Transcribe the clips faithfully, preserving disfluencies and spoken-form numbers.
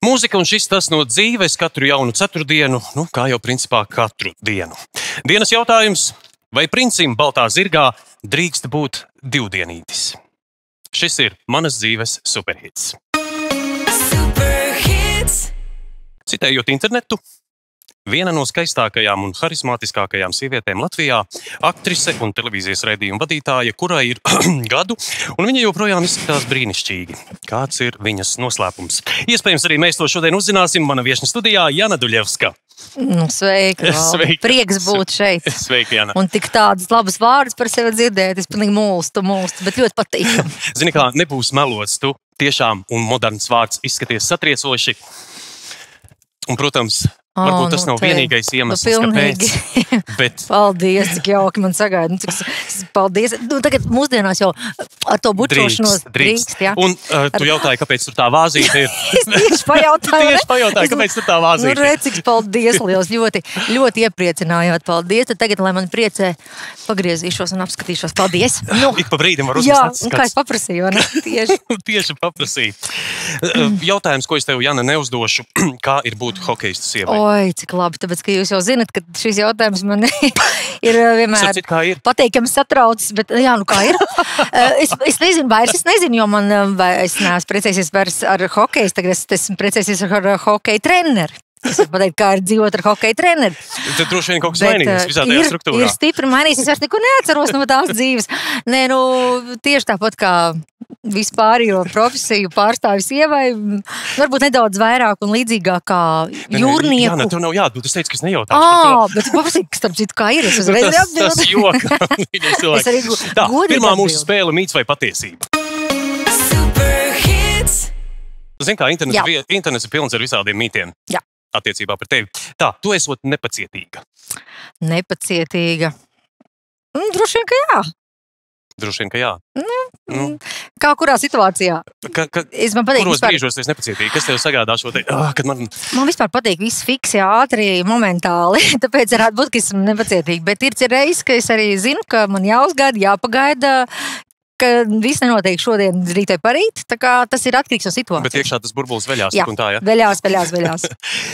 Mūzika un šis tas no dzīves katru jaunu ceturtdienu, nu, kā jau principā katru dienu. Dienas jautājums, vai princim baltā zirgā drīkst būt divdienītis? Šis ir manas dzīves superhits. Superhits. Citējot internetu, viena no skaistākajām un harismātiskākajām sievietēm Latvijā, aktrise un televīzijas raidījuma vadītāja, kurai ir gadu, un viņa joprojām izskatās brīnišķīgi. Kāds ir viņas noslēpums? Iespējams, arī mēs to šodien uzzināsim. Mana viešņa studijā Jana Duļevska. Nu, sveika, sveika. Prieks būt šeit. Sveika, Jana. Un tik tādas labas vārdas par sevi dzirdēt, es pilnīgi mulstu, mulstu, bet ļoti patīkam. Zini kā, nebūs melots, tu tiešām un moderns vārds izskaties satriecoši. Un, protams, Oh, varbūt tas nu, nav vienīgais iemesls, nu, kāpēc. Bet... Paldies, cik jauki man sagaida. Nu, cik, paldies. Nu, tagad mūsdienās jau ar to bučošanos drīkst. drīkst. Ja? Un uh, tu ar... jautāji, kāpēc tur tā vāzīte ir? Es tieši pajautāju. tieši pajautāju, kāpēc tur tā vāzīte ir? Nu, redz, cik paldies liels. Ļoti, ļoti iepriecinājāt. Paldies. Tad tagad, lai man priecē, pagriezīšos un apskatīšos. Paldies. Nu, Ik pa brīdim var uzmest jā, acis. Jā, kā es paprasīju, ne? Tieši. tieši paprasīju. Jautājums, ko es tev, Jana, neuzdošu, kā ir būt hokejistu sievai? Oi, cik labi, tāpēc, ka jūs jau zinat, ka šis jautājums man ir vienmēr Sarcīt, kā ir? pateikami satraucis, bet jā, nu kā ir? es, es nezinu vairs, es nezinu, jo man, es neesmu precēsies vairs ar hokejs, tagad es esmu precēsies ar hokeja treneri. Es varu pateikt, kā ir dzīvot ar hokeja treneri. Tad droši vien kaut kas mainījies visā tajā ir, struktūrā. Ir stipri mainījies, es vairs neko neatceros no tās dzīves. Nē, nu, tieši tāpat kā vispārējo profesiju pārstāvis sievai, varbūt nedaudz vairāk un līdzīgāk kā jūrnieku. Jā, ne, tev nav jāatbūt, es teicu, ka es nejautāšu Ā, par to. bet paprasīt, kas starp citu kā ir, es uzreiz tas, tas joka. Es arī Tā, godīgi pirmā mūsu atbildu. spēle mīts vai patiesība. Superhits. Zini kā, internets, Jā. internets ir pilns ar visādiem mītiem. Jā. Attiecībā par tevi. Tā, tu esot nepacietīga. Nepacietīga. Mm, droši vien, ka jā. Droši vien, ka jā. Nu. Kā kurā situācijā? Ka, ka, Es man patīk kuros vispār... brīžos tu esi nepacietīga? Kas tev sagādā šo te... Ah, kad man... Man vispār patīk viss fiksi, ātri, momentāli. Tāpēc varētu būt, ka esmu nepacietīga. Bet ir reizes, ka es arī zinu, ka man jāuzgaida, jāpagaida, ka viss nenotiek šodien, rīt vai parīt. Tā kā tas ir atkarīgs no situācijas. Bet iekšā tas burbulis veļās. Jā, Un tā, ja? veļās, veļās, veļās.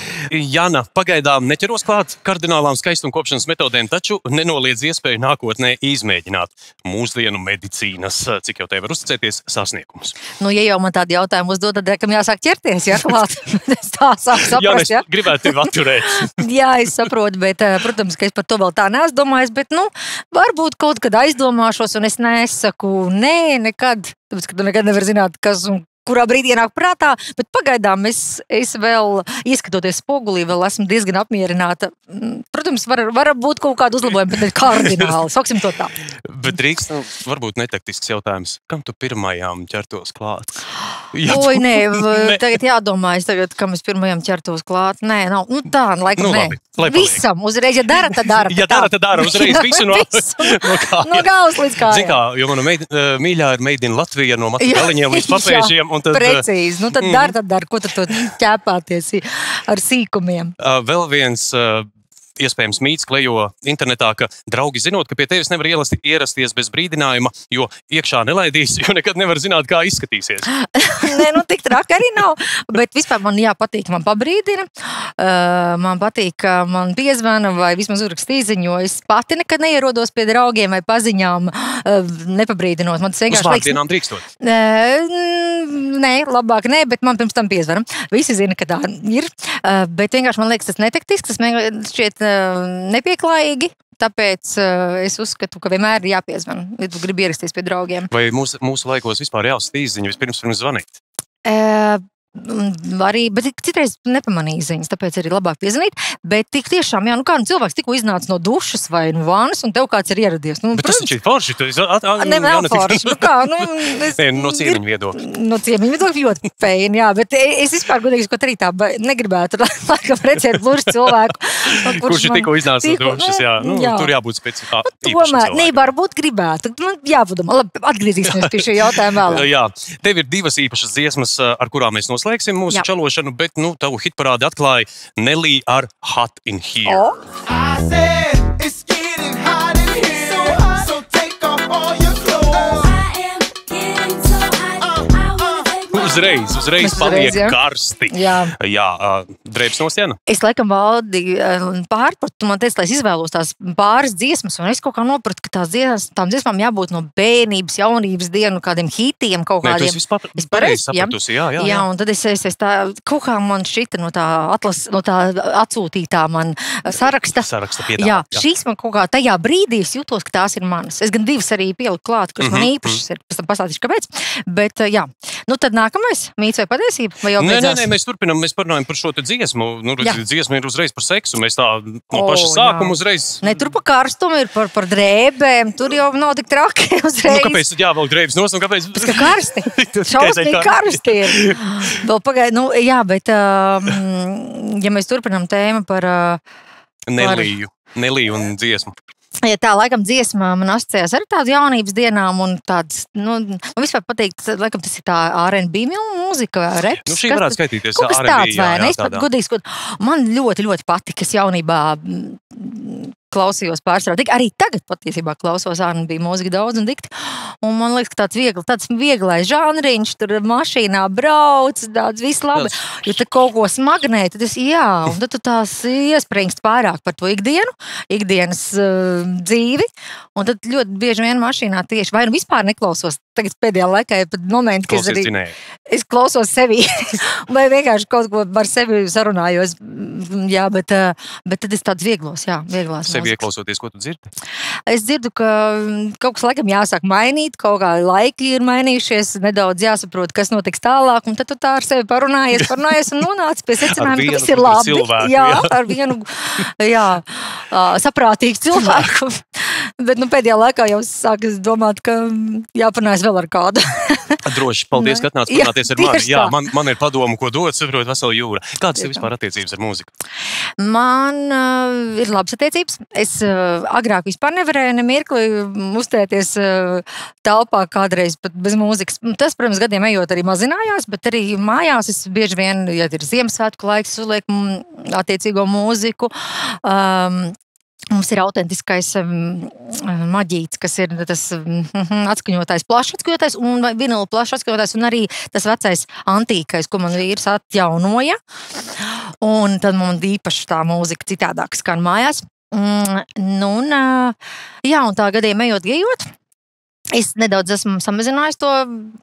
Jana, pagaidām neķeros klāt kardinālām skaistumkopšanas metodēm, taču nenoliedz iespēju nākotnē izmēģināt mūsdienu medicīnas, cik jau tev var uzticēties, sasniegumus. Nu, ja jau man tādi jautājumi uzdod, tad kam jāsāk ķerties, ja klāt. Es tā sāku saprast, Jā, es ja? gribētu tevi atturēt. Jā, es saprotu, bet, protams, ka es par to vēl tā neesmu domājis, bet, nu, varbūt kaut kad aizdomāšos, un es nesaku nē, nekad, tāpēc, ka tu nekad nevar zināt, kas un kurā brīdī ienāk prātā, bet pagaidām es, es vēl, ieskatoties spogulī, vēl esmu diezgan apmierināta. Protams, var, var būt kaut kāda uzlabojuma, bet ne kardināli, sauksim to tā. Bet drīkst, nu, varbūt netaktisks jautājums. Kam tu pirmajām ķertos klāt? Ja Oi, tu... nē, ne. tagad jādomā, es tagad, kam es pirmajam ķertos klāt. Nē, nav, nu tā, laikam Nu, nē. labi, lai paliek. Visam, uzreiz, ja dara, tad dara. Ja dara, tad dara, uzreiz visu no, no kājām. No galvas līdz kājām. Zin kā, jo mana meid, mīļā ir Made in Latvija no matu Jā, galiņiem līdz papēžiem. Un tad, precīzi, nu tad mm. dar, tad dar, ko tu to ķēpāties ar sīkumiem. Uh, vēl viens uh, iespējams mīts klejo internetā, ka draugi zinot, ka pie tevis nevar ielasti, ierasties bez brīdinājuma, jo iekšā nelaidīs, jo nekad nevar zināt, kā izskatīsies. Nē, nu tik traki arī nav, bet vispār man jāpatīk, man pabrīdina, uh, man patīk, ka man piezvana vai vismaz uzrakst īziņu, jo es pati nekad neierodos pie draugiem vai paziņām, uh, nepabrīdinot. Man tas Uz vienkārši vārdienām drīkstot? Uh, nē, labāk nē, bet man pirms tam piezvana. Visi zina, ka tā ir, uh, bet vienkārši man liekas tas netaktisks, tas man šķiet nepieklājīgi, tāpēc uh, es uzskatu, ka vienmēr ir jāpiezvan, ja tu gribi ierasties pie draugiem. Vai mūsu, mūsu laikos vispār jāuzstāj īziņu vispirms pirms zvanīt? Uh, arī, bet citreiz nepamanīja ziņas, tāpēc arī labāk piezvanīt, bet tik tiešām, jā, nu kā, nu cilvēks tikko iznāca no dušas vai no vānas, un tev kāds ir ieradies. Nu, bet tas taču ir forši. Tu, at, at, ne, nav forši, nu kā, nu... Es, Nē, no ciemiņu viedokļa. No ciemiņu viedokļa ļoti feini, jā, bet es vispār godīgi skot arī tā negribētu, laikam redzēt bluži cilvēku. Kurš, kurš ir tikko iznāca no dušas, jā. Nu, jā. Tur jābūt specifā. Tomēr, ne, varbūt gribētu. Man jāpadomā, labi, atgriezīsimies pie šī jautājuma vēl. Jā, tev ir divas īpašas dziesmas, ar kurām mēs noslēgsim mūsu Jā. čalošanu, bet, nu, tavu hitparādi atklāja Nelly ar Hot in Here. O? I said it's getting hot in here, so, hot. So take off all your clothes. I am getting so hot. Uh, I wanna take my uzreiz, uzreiz Mēs uzreiz, paliek jā. karsti. Jā. Jā, uh, drēbs no siena. Es laikam valdi pārpratu, tu man teici, lai es izvēlos tās pāris dziesmas, un es kaut kā nopratu, ka tās dziesmas, tām dziesmām jābūt no bērnības, jaunības dienu, kādiem hitiem, kaut Nē, tu kādiem. esi vispār Es pareizi pareizi, jā. sapratusi. Jā, jā, Jā, jā. un tad es, es, es tā, kaut kā man šķita no tā atlas, no tā atsūtītā man saraksta. Saraksta Jā, piedāvāt. šīs man kaut kā tajā brīdī es jūtos, ka tās ir manas. Es gan divas arī pieliku klāt, kuras man Mhm, īpašas ir, pēc tam pastāstīšu, kāpēc. Bet, jā, nu tad nākamais, mīts vai patiesība, vai jau Nē, nē, beidzās? nē, mēs turpinām, mēs parunājam par šo te dziesmu. Nu, Jā. dziesma ir uzreiz par seksu. Mēs tā no O, paša sākuma jā. uzreiz. Ne, tur pa karstumu ir par, par drēbēm, tur jau nav tik traki Nu, uzreiz. kāpēc tad jāvelk drēbes nos un kāpēc? Ka karsti. Tikai Šausmīgi tā karsti ir. Vēl pagaid, nu, jā, bet, um, ja mēs turpinām tēmu par, uh, Neliju. Neliju un dziesmu. ja tā laikam dziesmā man asociējās ar tādu jaunības dienām un tāds, nu, man vispār patīk, tas, laikam tas ir tā R and B mūzika vai reps. Nu, šī kas varētu tas- skaitīties Kaut kas R and B, tāds, jā, vai jā, ne? Es pat tādā. godīgi skot, man ļoti, ļoti patika, es jaunībā mm, klausījos pārsvarā. Tik arī tagad patiesībā klausos R and B mūziku daudz un dikti. Un man liekas, ka tāds viegli, tāds vieglais žanriņš, tur mašīnā brauc, tāds viss labi. Jo te kaut ko smagnē, tad es, jā, un tad tu tās iespringst pārāk par to ikdienu, ikdienas uh, dzīvi. Un tad ļoti bieži vien mašīnā tieši, vai nu vispār neklausos. Tagad pēdējā laikā ir pat momenti, kad es Klausies arī cinēji. es klausos sevi, vai vienkārši kaut ko ar sevi sarunājos. Mm, Jā, bet, uh, bet tad es tāds vieglos, jā, vieglās Sevi mūzikas. ieklausoties, ko tu dzirdi? Es dzirdu, ka mm, kaut kas laikam jāsāk mainīt, kaut kā laiki ir mainījušies, nedaudz jāsaprot, kas notiks tālāk, un tad tu tā ar sevi parunājies, parunājies un nonāc pie secinājuma, vienu ka viss ir gudru labi. cilvēku, jā, jā. ar vienu jā, ā, saprātīgu cilvēku. Bet nu, pēdējā laikā jau sākas domāt, ka mm, jāpanājas vēl ar kādu. Droši, paldies, ka atnāc Jā, parunāties ar mani. tieši Jā, tā. man, man ir padomu, ko dot, saprot, vesela jūra. Kādas ir Tieši tā. vispār attiecības ar mūziku? Man uh, ir labas attiecības. Es uh, agrāk vispār nevarēju nemirkli uztēties uh, telpā kādreiz pat bez mūzikas. Tas, protams, gadiem ejot arī mazinājās, bet arī mājās es bieži vien, ja ir Ziemassvētku laiks, uzlieku mm, attiecīgo mūziku. Um, Mums ir autentiskais um, maģīts, kas ir tas um, atskaņotājs, plašs atskaņotājs un vinila plašs atskaņotājs un arī tas vecais antīkais, ko man vīrs atjaunoja. Un tad man īpaši tā mūzika citādāk skan mājās. Mm, nu, un, uh, jā, un tā gadiem ejot, ejot, es nedaudz esmu samazinājis to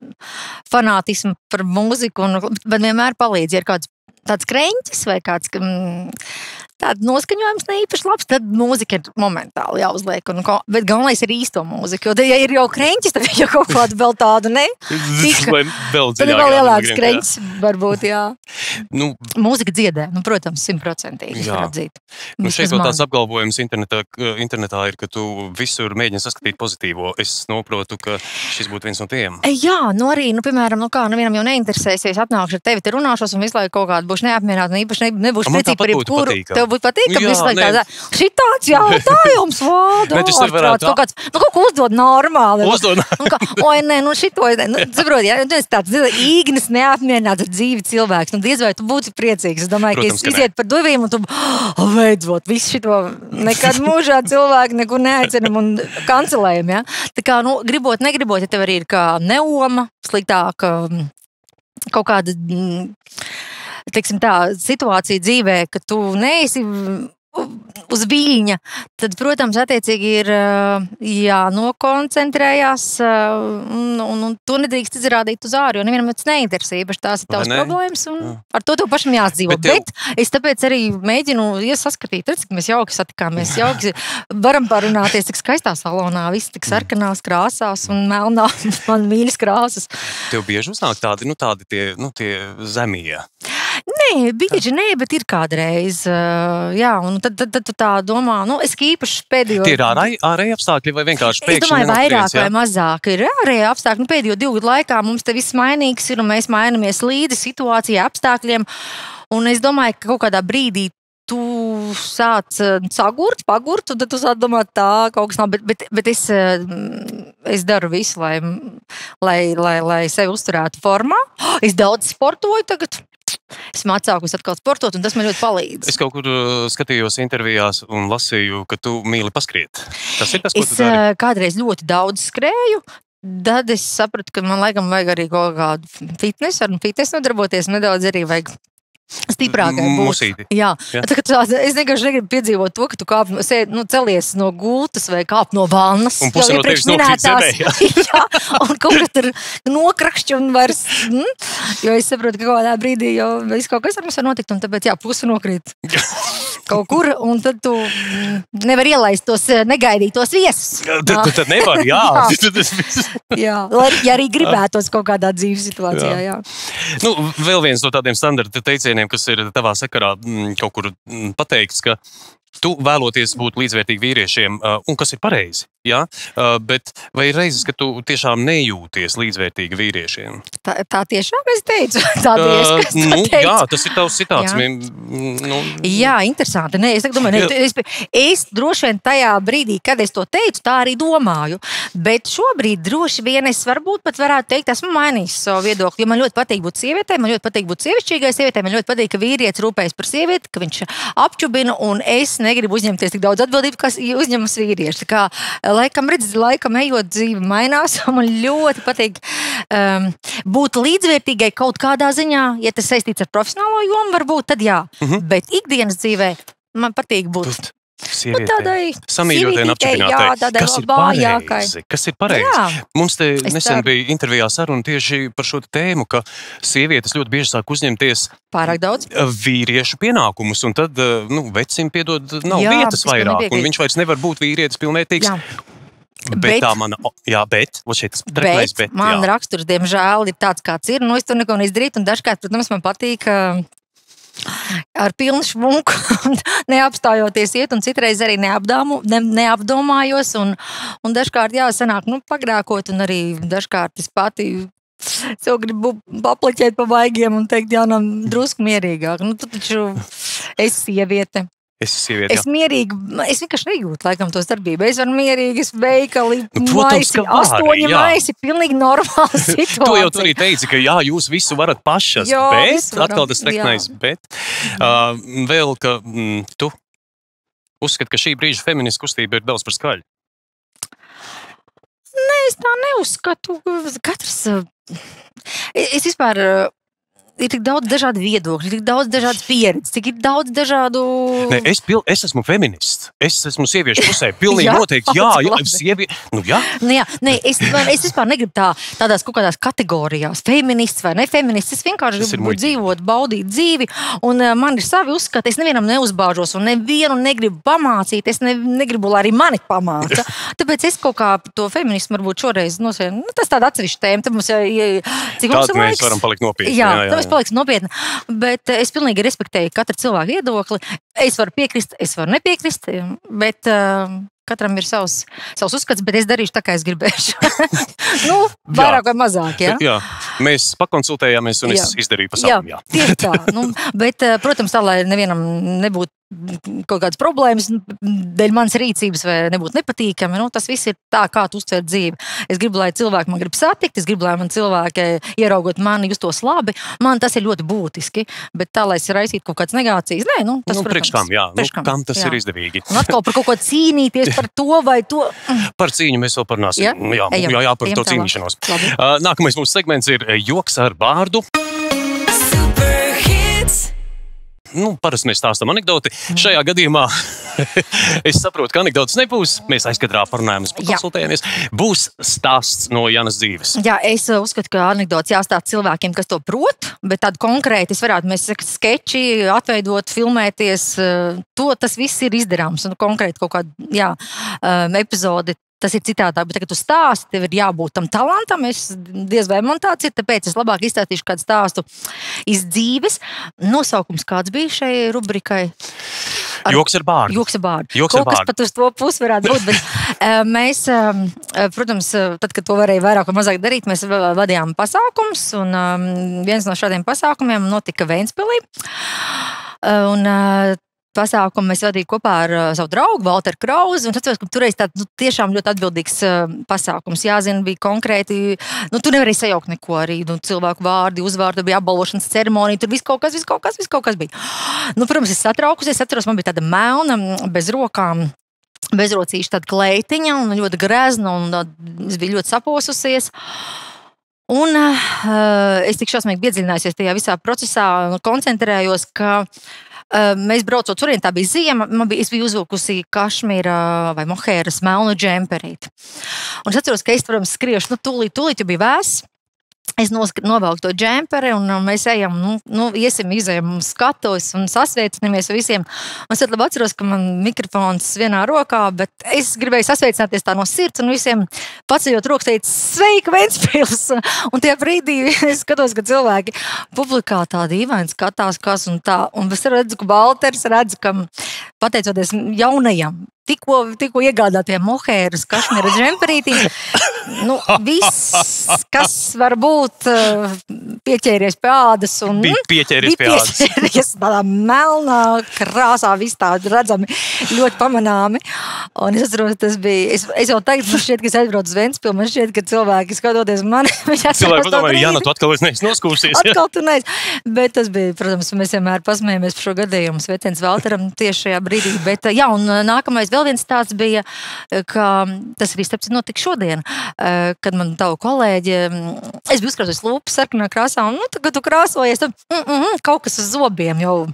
fanātismu par mūziku, un, bet vienmēr palīdz, ja ir kāds tāds kreņķis vai kāds mm, tāds noskaņojums ne īpaši labs, tad mūzika ir momentāli jāuzliek. Un, ko- bet galvenais ir īsto mūziku, jo, tad, ja ir jau kreņķis, tad jau kaut kādu vēl tādu, ne? Tika. Lai vēl Tad ir dziļāk vēl lielāks jānogriež, jā. kreņķis, varbūt, jā. Nu, Mūzika dziedē, nu, protams, simtprocentīgi. Jā. Atzīt. nu šeit Vismaz vēl man. tāds apgalvojums internetā, ka- internetā ir, ka tu visur mēģini saskatīt pozitīvo. Es noprotu, ka šis būtu viens no tiem. Jā, nu arī, nu, piemēram, nu kā, nevienam jau neinteresēs, ja es atnākšu ar tevi, te runāšos un visu laiku kaut kādu būšu neapmierināta un īpaši ne, nebūšu Man priecīga tāpat par būtu jebkuru. patīkami. Tev būtu patīkami, Jā, visu laiku nē. tādā, šitāds jautājums, vāda, Nē, tas tur varētu kaut kāds, nu, kaut ko uzdod normāli. Uzdod. Un kā, oi, nē, nu, šito, es ne- nu, saproti, ja, tu esi tāds īgnis, neapmierināts ar dzīvi cilvēks, nu, diez vai tu būtu priecīgs. Es domāju, Protams, ka ka es iziet par durvīm un tu, oh, beidzot, visu šito nekad mūžā cilvēku nekur neaicinam un kancelējam, ja. Tā kā, nu, gribot, negribot, ja tev arī ir kā neoma, sliktāk, um, kaut kāda, mm, teiksim tā, situācija dzīvē, ka tu neesi uz viļņa, tad, protams, attiecīgi ir ā, jānokoncentrējās ā, un, un, un to nedrīkst izrādīt uz āru, jo nevienam tas neinteresē, īpaši tās ir Vai tavas ne? problēmas, un Jā. ar to tev pašam jāsadzīvo. Bet tev- Bet es tāpēc arī mēģinu iesaskatīt, redz, ka mēs jauki satikāmies, jauki varam parunāties, tik skaistā salonā, viss tik sarkanās krāsās un melnā, man mīļas krāsas. Tev bieži uznāk tādi, nu, tādi tie, nu, tie zemie. Nē, bieži nē, bet ir kādreiz. ā, Jā, un tad, tad, tad tu tā domā, nu, es kā īpaši pēdējo. Tie ir ārēji ārēji apstākļi vai vienkārši Es pēkšņi domāju, vairāk nenokrienas, vai jā? mazāk ir ārēji apstākļi. Nu, pēdējo divu gadu laikā mums te viss mainīgs ir un mēs mainamies līdzi situācijai, apstākļiem. Un es domāju, ka kaut kādā brīdī tu sāc ā, sagurt, pagurt, un tad tu sāc domāt, tā kaut kas nav. Bet, bet, bet es, ā, es daru visu, lai, lai, lai, lai sevi uzturētu formā. Es daudz sportoju tagad. Esmu atsākusi atkal sportot, un tas man ļoti palīdz. Es kaut kur uh, skatījos intervijās un lasīju, ka tu mīli paskriet. Tas ir tas, ko Es tu dari. ā, kādreiz ļoti daudz skrēju. tad es sapratu, ka man laikam vajag arī kaut kādu fitnesu, ar fitnesu nodarboties, nedaudz arī vajag stiprākai būt. Musīti. Jā, Jā. tā, tā, es vienkārši negribu piedzīvot to, ka tu kāp, sēd, nu, celies no gultas vai kāp no vannas. Un puse jau no iepriekš tevis nokrīt minētās. zemē, Jā, un kaut kas tur nokrakšķi un vairs, mm, jo es saprotu, ka kaut kādā brīdī jau viss kaut kas ar mums var notikt, un tāpēc, jā, puse nokrīt kaut kur, un tad tu mm, nevar ielaist tos eh, negaidītos viesus. Tad, tad, tad nevar, jā. Jā, lai, ja arī gribētos kaut kādā dzīves situācijā, jā. Nu, vēl viens no tādiem standarta teicieniem, kas ir tavā sakarā mm, kaut kur mm, pateikts, ka tu vēloties būt līdzvērtīgi vīriešiem, uh, un kas ir pareizi, jā? Uh, bet vai ir reizes, ka tu tiešām nejūties līdzvērtīgi vīriešiem? Tā, tā tiešām es teicu. Tā tieši, kas tā nu, teica. jā, tas ir tavs citāts. Jā. Mim, nu, Jā, interesanti. Nē, es domāju, ne, es, es droši vien tajā brīdī, kad es to teicu, tā arī domāju. Bet šobrīd droši vien es varbūt pat varētu teikt, esmu mainījis savu viedokli. Jo man ļoti patīk būt sievietei, man ļoti patīk būt sievišķīgai sievietei, man ļoti patīk, ka vīrietis rūpējas par sievieti, ka viņš apčubina, un es negribu uzņemties tik daudz atbildību, kas uzņemas vīrieši. Tā kā laikam, redz, laikam ejot dzīve mainās, un man ļoti patīk um, būt līdzvērtīgai kaut kādā ziņā, ja tas saistīts ar profesionālo jomu, varbūt, tad jā. Mhm. Bet ikdienas dzīvē man patīk būt. Būt sievietei, tādai samīļotai un sievietei, jā, apčupinātai. tādai Kas ir vājākai. pareizi? Kas ir pareizi? Jā. Mums te Es nesen ceru. bija intervijā saruna tieši par šo tēmu, ka sievietes ļoti bieži sāk uzņemties Pārāk daudz. vīriešu pienākumus, un tad, nu, vecim piedod, nav Jā, vietas es pilnīgi vairāk, un piekrītu. viņš vairs nevar būt vīrietis pilnvērtīgs. Jā. Bet, Bet- tā mana, o, jā, bet, o šeit tas trekmais, Bet, bet, man jā. raksturs, diemžēl, ir tāds, kāds ir. Nu, es tur neko neizdarītu, un dažkārt, protams, man patīk uh, ar pilnu šmunku neapstājoties iet, un citreiz arī neapdāmu, ne, neapdomājos, un, un dažkārt, jā, sanāk, nu, pagrēkot, un arī dažkārt es pati sev gribu paplaķēt pa vaigiem un teikt, jā, nam drusku mierīgāk. Nu, tu taču esi sieviete. Es esmu sieviete, Es mierīgi, es vienkārši nejūtu, laikam, tos darbību. Es varu mierīgi, es veikali, Nu, protams, maisi, ka var, astoņi jā. maisi, pilnīgi normāla situācija. To jau tu arī teici, ka jā, jūs visu varat pašas, Jā, bet, visu varam, atkal tas treknais, jā. bet, uh, vēl, ka mm, tu uzskati, ka šī brīža feministu kustība ir daudz par skaļu. Es tā neuzskatu. Katrs, uh, es vispār, uh, ir tik daudz dažādu viedokļu, tik daudz dažādas pieredzes, tik ir daudz dažādu... Ne, es, pil, es esmu feminists. Es esmu sieviešu pusē. Pilnīgi Jā? noteikti. Jā, jā, Labi. sievi... Nu, jā. Nu, jā, ne, es, es vispār negribu tā, tādās kaut kādās kategorijās, feminists vai nefeminists. Es vienkārši Tas ir gribu muļķīgi. dzīvot, baudīt dzīvi, un uh, man ir savi uzskati. Es nevienam neuzbāžos, un nevienu negribu pamācīt. Es ne, negribu, lai arī mani pamāca. Tāpēc es kaut kā to feminismu varbūt šoreiz nosēju. Nu, tas tāda atsevišķa tēma. Tad mums jau, ja, cik mums Tad ir mēs laiks? varam palikt nopietni. Jā, jā, jā, tad es palikšu nopietni. Bet eh, es pilnīgi respektēju katra cilvēka viedokli. Es varu piekrist, es varu nepiekrist, bet uh, katram ir savs, savs uzskats, bet es darīšu tā, kā es gribēšu. nu, vairāk vai mazāk, jā. Bet, jā. Mēs pakonsultējāmies, un es Jā. izdarīju pa Jā, savam. Jā. tieši tā. Nu, bet, eh, protams, tā, lai nevienam nebūtu kaut kādas problēmas dēļ manas rīcības vai nebūtu nepatīkami, nu, tas viss ir tā, kā tu uztver dzīvi. Es gribu, lai cilvēki man grib satikt, es gribu, lai man cilvēki ieraugot mani justos labi. Man tas ir ļoti būtiski, bet tā, lai es raisītu kaut kādas negācijas, nē, nu, tas, Nu, priekš kam, jā. Nu, kam tas jā. ir izdevīgi? Un atkal par kaut ko cīnīties par to vai to. Par cīņu mēs vēl parunāsim. Jā? Jā, Ejam. jā, jā, par Ejam to tālāk. cīnīšanos. Labi. Uh, nākamais mūsu segments ir eh, joks ar bārdu. Nu, parasti mēs stāstam anekdoti. Šajā gadījumā es saprotu, ka anekdotas nebūs. Mēs aizkadrā parunājamies, pakonsultējamies. Būs stāsts no Janas dzīves. Jā, es uh, uzskatu, ka anekdots jāstāsta cilvēkiem, kas to prot, bet tādu konkrēti es varētu, mēs sakam, skeči, atveidot, filmēties. uh, To tas viss ir izdarāms. Un konkrēti kaut kāda, jā, um, epizode. Tas ir citādāk, bet, kad tu stāsti, tev ir jābūt tam talantam. Es diez vai man tāds ir, tāpēc es labāk izstāstīšu kādu stāstu iz dzīves. Nosaukums kāds bija šai rubrikai? Ar- Joks ar bārdu. Joks ar bārdu. Joks ar Kaut kas bārdu. pat uz to pusi varētu būt. Bet, eh, mēs, eh, protams, eh, tad, kad to varēja vairāk vai mazāk darīt, mēs va- vadījām pasākums. Un um, viens no šādiem pasākumiem notika Ventspilī. Eh, Un, eh, Pasākumu mēs vadījām kopā ar uh, savu draugu, Valteru Krauzi. Un es atceros, ka toreiz tāds nu, tiešām ļoti atbildīgs uh, pasākums. Jāzina, bija konkrēti, nu, tu nevarēji sajaukt neko arī. Nu, cilvēku vārdi, uzvārdi, bija apbalvošanas ceremonija, tur viss kaut kas, viss kaut kas, viss kaut kas bija. Nu, protams, es satraukusies, atceros, man bija tāda melna, bez rokām. bezrocīša tāda kleitiņa, un ļoti grezna, un es biju ļoti saposusies. Un uh, es tik šausmīgi iedziļinājusies tajā visā procesā un koncentrējos, ka uh, mēs braucot turien, tā bija ziema, man bija, es biju uzvilkusi kašmīra vai mohēras melnu džemperīti. Un es atceros, ka es, protams, skriešu, nu, tūlīt, tūlīt jau bija vēss. Es novelku to džemperi, un mēs ejam, nu, nu iesim, izejam skatos un sasveicinamies visiem. Un es labi atceros, ka man mikrofons vienā rokā, bet es gribēju sasveicināties tā no sirds un visiem paceļot rokas teikt, sveika, Ventspils! Un tie brīdī es skatos, ka cilvēki publikā tā dīvaini skatās, kas un tā. Un es redzu, ka Valters redzu, ka pateicoties jaunajam, tikko, tikko iegādātiem mohēras kašmīra džemperītīm, nu, viss, kas var būt pieķēries pie ādas un bija pieķēries pie ādas. Pieķēries tādā melnā krāsā, viss tā redzami, ļoti pamanāmi. Un es atceros, tas bija, es, es jau tagad, man šķiet, ka es aizbraucu uz Ventspilu, man šķiet, ka cilvēki skatoties mani, viņi atceros Cilvēki to padomāja, brīdi. Jana, tu atkal es neesi noskūsies. Ja? Atkal tu neesi. Bet tas bija, protams, mēs vienmēr pasmējamies par šo gadījumu Sveiciens Valteram tieši šajā brīdī. Bet, jā, un nākamais vēl viens tāds bija, ka tas arī starp citu notika šodien, kad man tavu kolēģi, es biju uzkrāsojis lūpas sarkanā krāsā, un, nu, kad tu krāsojies, tad mm, mm, kaut kas uz zobiem jau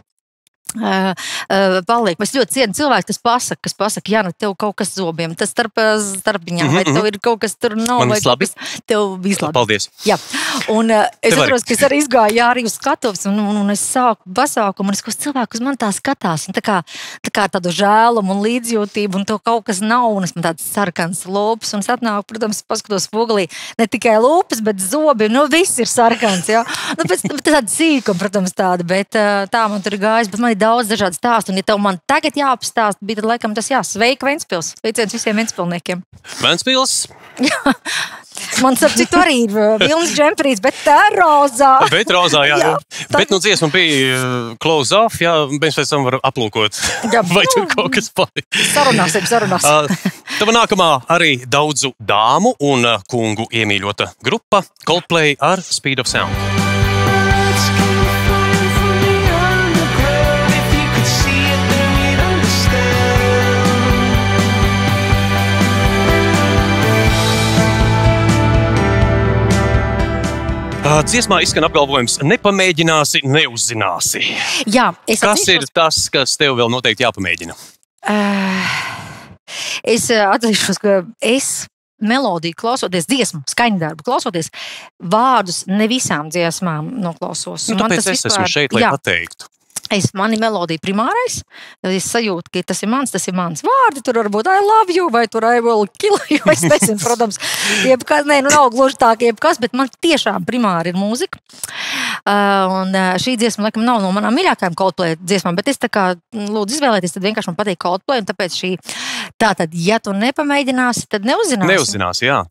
Uh, uh, paliek. Es ļoti cienu cilvēku, kas pasaka, kas pasaka, jā, nu tev kaut kas zobiem, tas starp starpiņā, vai tev ir kaut kas tur nav, Man vai viss labi? tev viss labi. Paldies. Jā, un uh, es Tev arī. atceros, ka es arī izgāju jā, arī uz skatuves, un, un, un es sāku pasākumu, un es, ka cilvēku uz man tā skatās, un tā kā, tā kā tādu žēlumu un līdzjūtību, un tev kaut kas nav, un es man tāds sarkans lūpas, un es atnāku, protams, paskatos spogulī, ne tikai lūpas, bet zobi, nu viss ir sarkans, jā. Nu, pēc tāda sīkuma, protams, tāda, bet uh, tā man tur ir gājis, bet man ir daudz dažādu stāstu, un ja tev man tagad jāapstāst, bija tad laikam tas jā, sveika Ventspils, sveiciens visiem Ventspilniekiem. Ventspils. Jā. Man starp citu arī ir vilnas džemperīts, bet tā rozā. Bet rozā, jā. Jā, jā. tā- Bet, nu, dziesma bija uh, close off, jā, mēs pēc tam varam aplūkot. Jā, Vai tur nu, kaut kas palika? Sarunāsim, sarunāsim. Uh, Tava nākamā arī daudzu dāmu un uh, kungu iemīļota grupa Coldplay ar Speed of Sound. Uh, Dziesmā izskan apgalvojums nepamēģināsi, neuzzināsi. Jā, es Kas ir atzīšos, tas, kas tev vēl noteikti jāpamēģina? uh, es uh, atzīšos, ka es melodiju klausoties, dziesmu, skaņdarbu klausoties, vārdus ne visām dziesmām noklausos. Nu, Un man tāpēc tas es esmu vispār- šeit, lai jā, pateiktu. Es, mani melodija primārais, es sajūtu, ka tas ir mans, tas ir mans vārdi, tur varbūt I love you, vai tur I will kill you, es nezinu, protams, jebkas, nē, nu nav gluži tā, ka jebkas, bet man tiešām primāri ir mūzika. Uh, un uh, šī dziesma, laikam, nav no manām mīļākajām Coldplay dziesmām, bet es tā kā lūdzu izvēlēties, tad vienkārši man patīk Coldplay, un tāpēc šī, tātad, ja tu nepamēģināsi, tad neuzzināsi. Neuzzināsi, jā.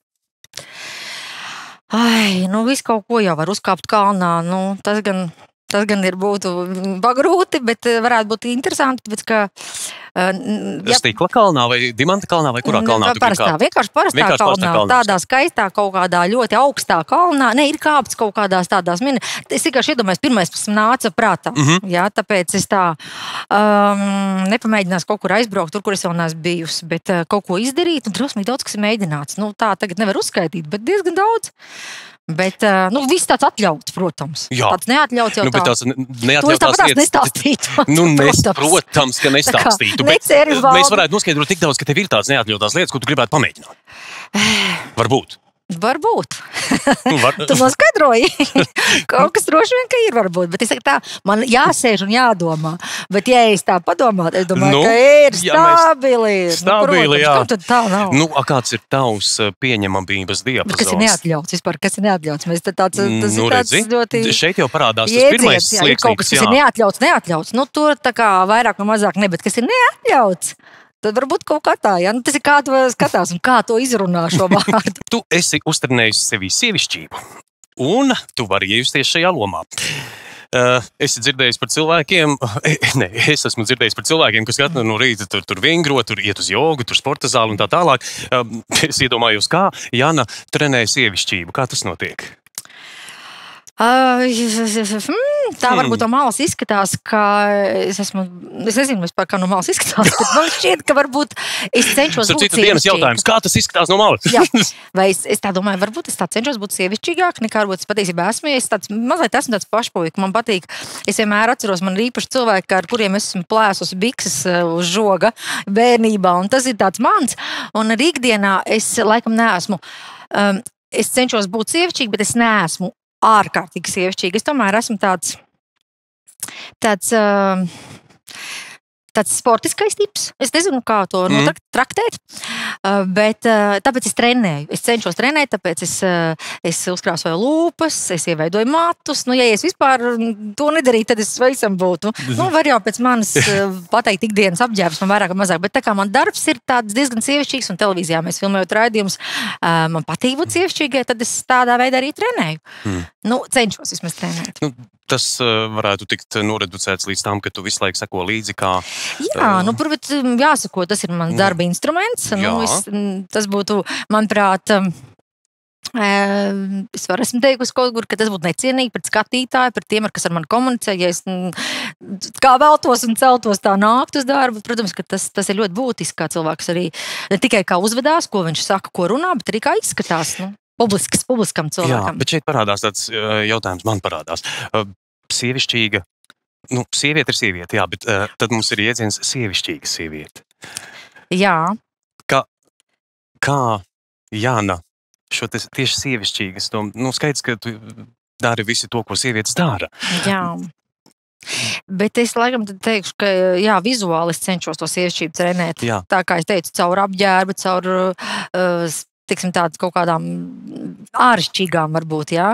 Ai, nu visu kaut ko jau var uzkāpt kalnā, nu tas gan... Tas gan ir būtu pagrūti, bet varētu būt interesanti, tāpēc, ka... Uh, Stikla kalnā vai Dimanta kalnā vai kurā kalnā tu gribi parastā, kāpt? vienkārši parastā Vienkārši parastā kalnā, kalnā. tādā skaistā kaut kādā ļoti augstā kalnā. Ne, ir kāpts kaut kādās tādās mini. Es vienkārši iedomājos, pirmais, kas man nāca prātā. Mhm. Jā, tāpēc es tā um, nepamēģināšu kaut kur aizbraukt, tur, kur es vēl neesmu bijusi, bet uh, kaut ko izdarīt, un drosmīgi daudz, kas ir mēģināts. Nu, tā tagad nevar uzskaitīt, bet diezgan daudz. Bet, uh, nu, viss tāds atļauts, protams. Jā. Tāds neatļauts jau Nu, bet tā. tās ne- To es neatļautās tāpat tās lietas- nestāstītu. Nu, nes, Protams. protams, ka nestāstītu, bet necēri valdi. mēs varētu noskaidrot tik daudz, ka tev ir tādas neatļautās lietas, ko tu gribētu pamēģināt. Varbūt. Varbūt. Nu, var... Tu noskaidroji. Kaut kas droši vien, ka ir varbūt. Bet es saku tā, man jāsēž un jādomā. Bet ja es tā padomātu, es domāju, Nu, ka ir ja mēs- stabili. Stabili, nu, protams, jā. Kam tad tā nav? Nu, a, kāds ir tavs uh, pieņemamības diapazons? Bet kas ir neatļauts vispār? Kas ir neatļauts? Mēs te tāds, tas Nu, ir tāds redzi, ļoti... šeit jau parādās tas pirmais Jēdziens, jā, ir kaut slieksnis, kas, kas jā. ir neatļauts, neatļauts. Nu, tur tā kā vairāk vai mazāk ne, bet kas ir neatļauts, tad varbūt kaut kā tā, ja? Nu, tas ir kā tu skatās un kā to izrunā šo vārdu. Tu esi uztrenējis sevī sievišķību, un tu vari iejusties šajā lomā. Uh, esi dzirdējis par cilvēkiem, eh, ne, es esmu dzirdējis par cilvēkiem, kas katru no rīta tur, tur vingro, tur iet uz jogu, tur sporta zāli un tā tālāk. Uh, es iedomājos, kā Jana trenē sievišķību, kā tas notiek? Uh, mm, tā varbūt no malas izskatās, ka es esmu, es nezinu vispār, kā no malas izskatās, bet man šķiet, ka varbūt es cenšos Starp būt citu, dienas jautājums, kā tas izskatās no malas? Jā, vai es, es tā domāju, varbūt es tā cenšos būt sievišķīgāk, nekā varbūt es patiesībā esmu. Es tāds mazliet esmu tāds pašpuika, man patīk. Es vienmēr atceros, man ir īpaši cilvēki, ar kuriem es esmu plēsus bikses uz žoga bērnībā, un tas ir tāds mans. Un ar ikdienā es laikam neesmu, um, es cenšos būt sievišķīga, bet es neesmu ārkārtīgi sievišķīga. Es tomēr esmu tāds, tāds, um, tāds sportiskais tips. Es nezinu, kā to mm. notrakt, traktēt, uh, bet uh, tāpēc es trenēju. Es cenšos trenēt, tāpēc es, uh, es uzkrāsoju lūpas, es ieveidoju matus. Nu, ja es vispār to nedarītu, tad es veicam būtu. Nu, var jau pēc manis uh, pateikt ikdienas apģērbs, man vairāk vai mazāk, bet tā kā man darbs ir tāds diezgan sievišķīgs, un televīzijā mēs filmējot raidījumus, uh, man patīk būt sievišķīgai, tad es tādā veidā arī trenēju. Mm. Nu, cenšos vismaz trenēt. Nu, tas uh, varētu tikt noreducēts līdz tam, ka tu visu laiku seko līdzi, kā... Jā, nu, protams, jāsako, tas ir mans darba instruments. Nu, es, tas būtu, manuprāt, es varu esmu teikusi kaut kur, ka tas būtu necienīgi pret skatītāju, pret tiem, ar kas ar mani komunicē. Ja es kā veltos un celtos tā nākt uz darbu, protams, ka tas, tas ir ļoti būtiski, kā cilvēks arī ne tikai kā uzvedās, ko viņš saka, ko runā, bet arī kā izskatās. Nu. Publisks, publiskam cilvēkam. Jā, bet šeit parādās tāds uh, jautājums, man parādās. Uh, sievišķīga, nu, sieviete ir sieviete, jā, bet uh, tad mums ir iedziens sievišķīga sieviete. Jā. Kā, kā Jāna, šo te, tieši sievišķīgas, to, nu, skaidrs, ka tu dari visu to, ko sievietes dara. Jā. Bet es laikam tad teikšu, ka jā, vizuāli es cenšos to sievišķību trenēt. Jā. Tā kā es teicu, caur apģērbu, caur... Uh, tiksim tādas kaut kādām āršķīgām varbūt, jā.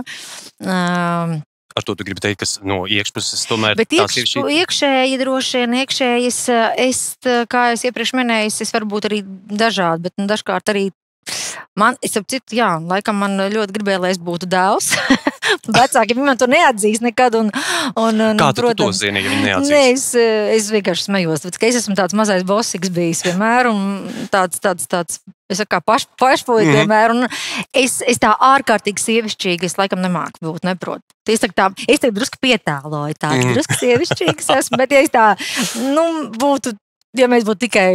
Um, Ar to tu gribi teikt, kas no iekšpuses tomēr bet tā iekš, sievišķība? iekšēji droši vien, iekšēji es, es, kā es iepriekš minēju, es varu būt arī dažādi, bet nu, dažkārt arī man, es ap citu, jā, laikam man ļoti gribēja, lai es būtu dēls. Vecāki man to neatzīs nekad. Un, un, un, Kā tu, protams, tu to zini, ja viņi neatzīs? Ne, es, es vienkārši smējos, tāpēc, ka es esmu tāds mazais bossiks bijis vienmēr un tāds, tāds, tāds, es saku kā paš, pašpuika mm-hmm. vienmēr. Un es, es tā ārkārtīgi sievišķīga, es laikam nemāku būt, neprotu. Es tagad, tā, es tagad drusku pietēloju, tā, mm. drusku sievišķīgas esmu, bet ja es tā, nu, būtu, ja mēs būtu tikai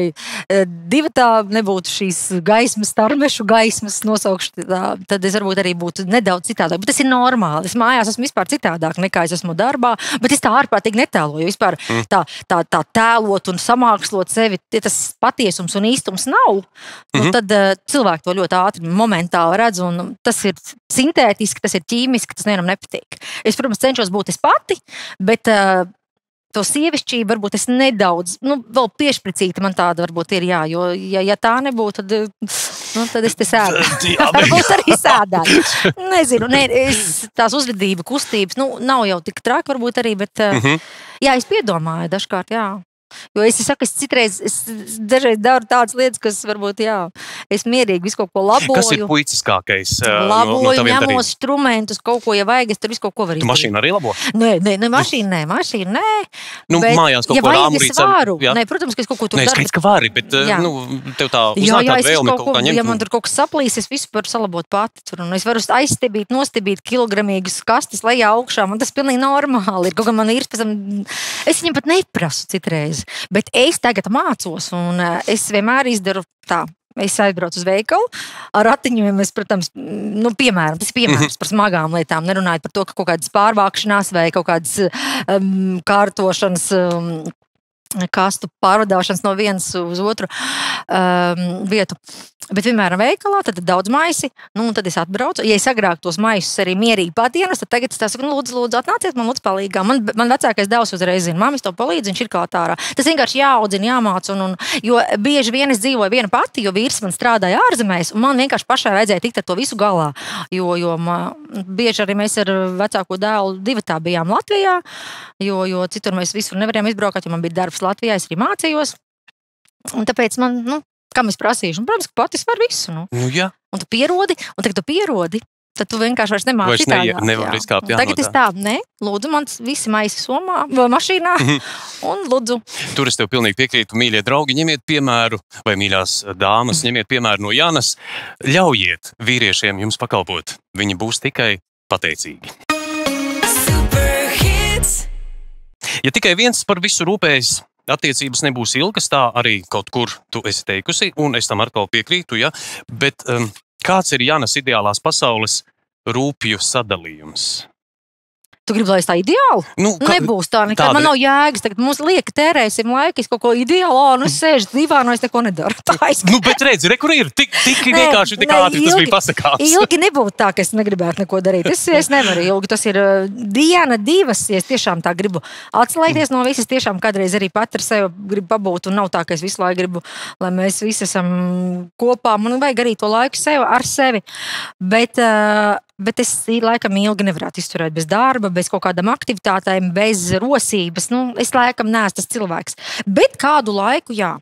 divi tā, nebūtu šīs gaismas, starmešu gaismas nosaukšu, tā, tad es varbūt arī būtu nedaudz citādāk. Bet tas ir normāli. Es mājās esmu vispār citādāk nekā es esmu darbā, bet es tā ārprātīgi netēloju. Vispār mm. tā, tā, tā tēlot un samākslot sevi, ja tas patiesums un īstums nav, mm-hmm. nu, tad uh, cilvēki to ļoti ātri momentāli redz, un tas ir sintētiski, tas ir ķīmiski, tas nevienam nepatīk. Es, protams, cenšos būt es pati, bet... Uh, to sievišķību varbūt es nedaudz, nu, vēl piešpricīta man tāda varbūt ir, jā, jo, ja, ja tā nebūtu, tad, nu, tad es te sēdāju. Varbūt arī sēdāju. Nezinu, ne, es, tās uzvedība, kustības, nu, nav jau tik traki varbūt arī, bet, mm-hmm. jā, es piedomāju dažkārt, jā. Jo es saku, es citreiz, es dažreiz daru tādas lietas, kas varbūt, jā, es mierīgi visu kaut ko laboju. Kas ir puiciskākais uh, laboju, no, no taviem darījumiem? Ņemos instrumentus, kaut ko, ja vajag, es tur visu kaut ko varu izdarīt. Tu mašīnu arī labo? Nē, nē, ne, mašīnu nē, mašīnu nē. Nu, bet, mājās kaut ja ko vajag, es varu. Jā. Nē, protams, ka es kaut ko tur daru. Nē, skaidrs, ka vari, bet, jā. nu, tev tā uznāk tāda vēlme kaut, kaut kā ņemt. Ja man tur kaut kas saplīs, es visu varu salabot pati tur. Un es varu aizstibīt, nostibīt kilogramīgas kastes lejā augšā. Man tas pilnīgi normāli ir. Kaut kā man ir, pēc tam, es viņam pat neprasu citreiz. Bet es tagad mācos, un es vienmēr izdaru tā. Es aizbraucu uz veikalu ar ratiņiem, es, protams, nu, piemēram, tas ir piemērs par smagām lietām, nerunājot par to, ka kaut kādas pārvākšanās vai kaut kādas um, kārtošanas um, kastu pārvadāšanas no vienas uz otru um, vietu. Bet vienmēr veikalā, tad daudz maisi, nu, un tad es atbraucu. Ja es agrāk tos maisus arī mierīgi padienas, tad tagad es tā saku, nu, lūdzu, lūdzu, atnāciet man lūdzu palīgā. Man, man vecākais dēls uzreiz zina, mamma, es tev palīdzu, viņš ir kā tārā. Tas vienkārši jāaudzina, jāmāc, un, un, jo bieži vien es dzīvoju viena pati, jo vīrs man strādāja ārzemēs, un man vienkārši pašai vajadzēja tikt ar to visu galā. Jo, jo man, bieži arī mēs ar vecāko dēlu divatā bijām Latvijā, jo, jo citur mēs visur nevarējām izbraukāt, jo man bija darbs Latvijā, es arī mācījos. Un tāpēc man, nu, kam es prasīšu? Un, protams, ka pati es varu visu. Nu. Nu, jā. Un tu pierodi, un tagad tu pierodi, tad tu vienkārši vairs nemāci citādāk. Vairs ne, nevar izkāpt, jā. Tagad es tā, ne, lūdzu, man visi maisi somā, vai mašīnā, un lūdzu. Tur es tev pilnīgi piekrītu, mīļie draugi, ņemiet piemēru, vai mīļās dāmas, ņemiet piemēru no Jānas. Ļaujiet vīriešiem jums pakalpot. Viņi būs tikai pateicīgi. Ja tikai viens par visu rūpējas, attiecības nebūs ilgas, tā arī kaut kur tu esi teikusi, un es tam atkal piekrītu, ja? Bet um, kāds ir Jānas ideālās pasaules rūpju sadalījums? Tu gribi, lai es tā ideāli? Nu, ka, Nebūs tā, nekad tāda- man nav jēgas. Tagad mums lieka tērēsim laiku, es kaut ko ideālu, ā, nu es sēžu divānā, es neko nedaru. Tā es... Nu, bet redzi, re, kur ir? Tik, tik Nē, vienkārši, tik nē, ātri tas ilgi- bija pasakāts. Ilgi nebūtu tā, ka es negribētu neko darīt. Es, es nevaru ilgi. Tas ir uh, diena, divas. Ja es tiešām tā gribu atslēgties no visas. Tiešām kādreiz arī pat ar sevi gribu pabūt. Un nav tā, ka es visu laiku gribu, lai mēs visi esam kopā. Man vajag arī to laiku sev, ar sevi. Bet, uh, bet es laikam ilgi nevarētu izturēt bez darba, bez kaut kādām aktivitātēm, bez rosības. Nu, es laikam neesmu tas cilvēks. Bet kādu laiku, jā.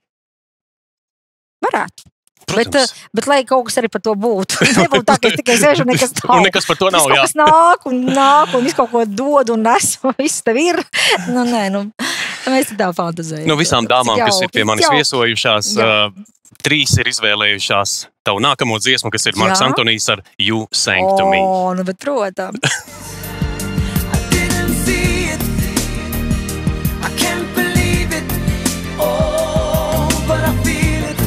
Varētu. Bet, Protams. uh, bet lai kaut kas arī par to būtu. Nebūtu tā, ka es tikai sēžu un nekas nav. Un nekas par to nav, Viss jā. kaut kas nāk un nāk un viss kaut ko dod un nes un viss tev ir. Nu, nē, nu, mēs tā fantazējam. No visām dāmām, kas ir pie manis jauki. viesojušās, Jā. uh, trīs ir izvēlējušās tavu nākamo dziesmu, kas ir Marks Jā. Antonijs ar You Sang to Me. O, nu, bet protams. I didn't see it. I can't believe it. Oh, but I feel it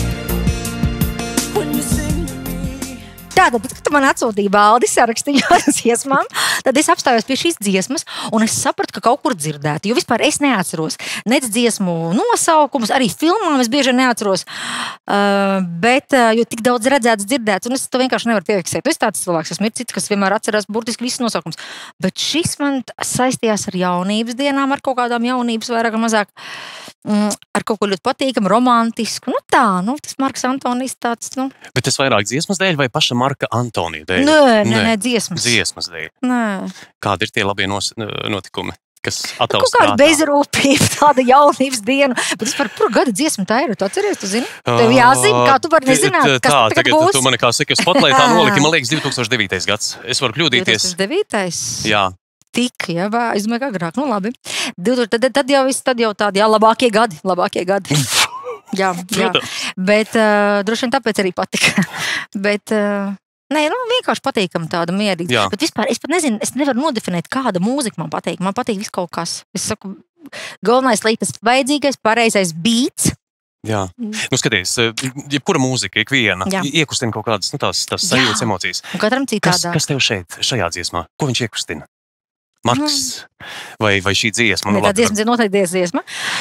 when you sing to me. Tātad, kad tu man atsūtīji baldi sarakstīju ar dziesmām, tad es apstājos pie šīs dziesmas un es sapratu, ka kaut kur dzirdētu. Jo vispār es neatceros nec dziesmu nosaukumus, arī filmām es bieži neatceros, uh, bet uh, jo tik daudz redzēts, dzirdēts, un es to vienkārši nevaru piefiksēt. Es tāds cilvēks esmu, ir cits, kas vienmēr atcerās burtiski visus nosaukums. Bet šis man saistījās ar jaunības dienām, ar kaut kādām jaunības vairāk vai mazāk, mm, ar kaut ko ļoti patīkamu, romantisku. Nu tā, nu tas Marks Antonijs tāds, nu. Bet tas vairāk dziesmas dēļ vai paša Marka Antonija dēļ? Nē, nē, nē, dziesmas. Dziesmas dēļ. Nē. Kādi ir tie labie nos, notikumi, kas Kaut ataust kāda prātā? bezrūpība, tāda jaunības diena. Bet vispār, kur gada dziesma tā ir? Tu atceries, tu zini? Tev jāzina, kā tu vari nezināt, Tā, kas tā, tagad tagad būs. tu mani kā saka, spotlaitā noliki, man liekas, divi tūkstoši devītais gads. Es varu kļūdīties. divdesmit devītais Jā, Tik, jā, vai aizmēg agrāk. Nu, labi. divdesmit Tad, tad jau viss, tad jau tādi, jā, labākie gadi, labākie gadi. Jā, jā. Protams. Bet uh, droši vien tāpēc arī patika. Bet, uh, nē, nu, vienkārši patīkam tāda mierīga. Jā. Bet vispār es pat nezinu, es nevaru nodefinēt, kāda mūzika man patīk. Man patīk viss kaut kas. Es saku, galvenais, lai tas vajadzīgais, pareizais beats. jā. Nu, skaties, jebkura mūzika, ikviena, Jā. iekustina kaut kādas, nu, tās, tās Jā. sajūtas, emocijas. Un katram Kas, citādā. kas tev šeit, šajā dziesmā? Ko viņš iekustina? Marks vai, vai šī dziesma? Ne, Nu, tā labi, dziesma ir noteikti dziesma.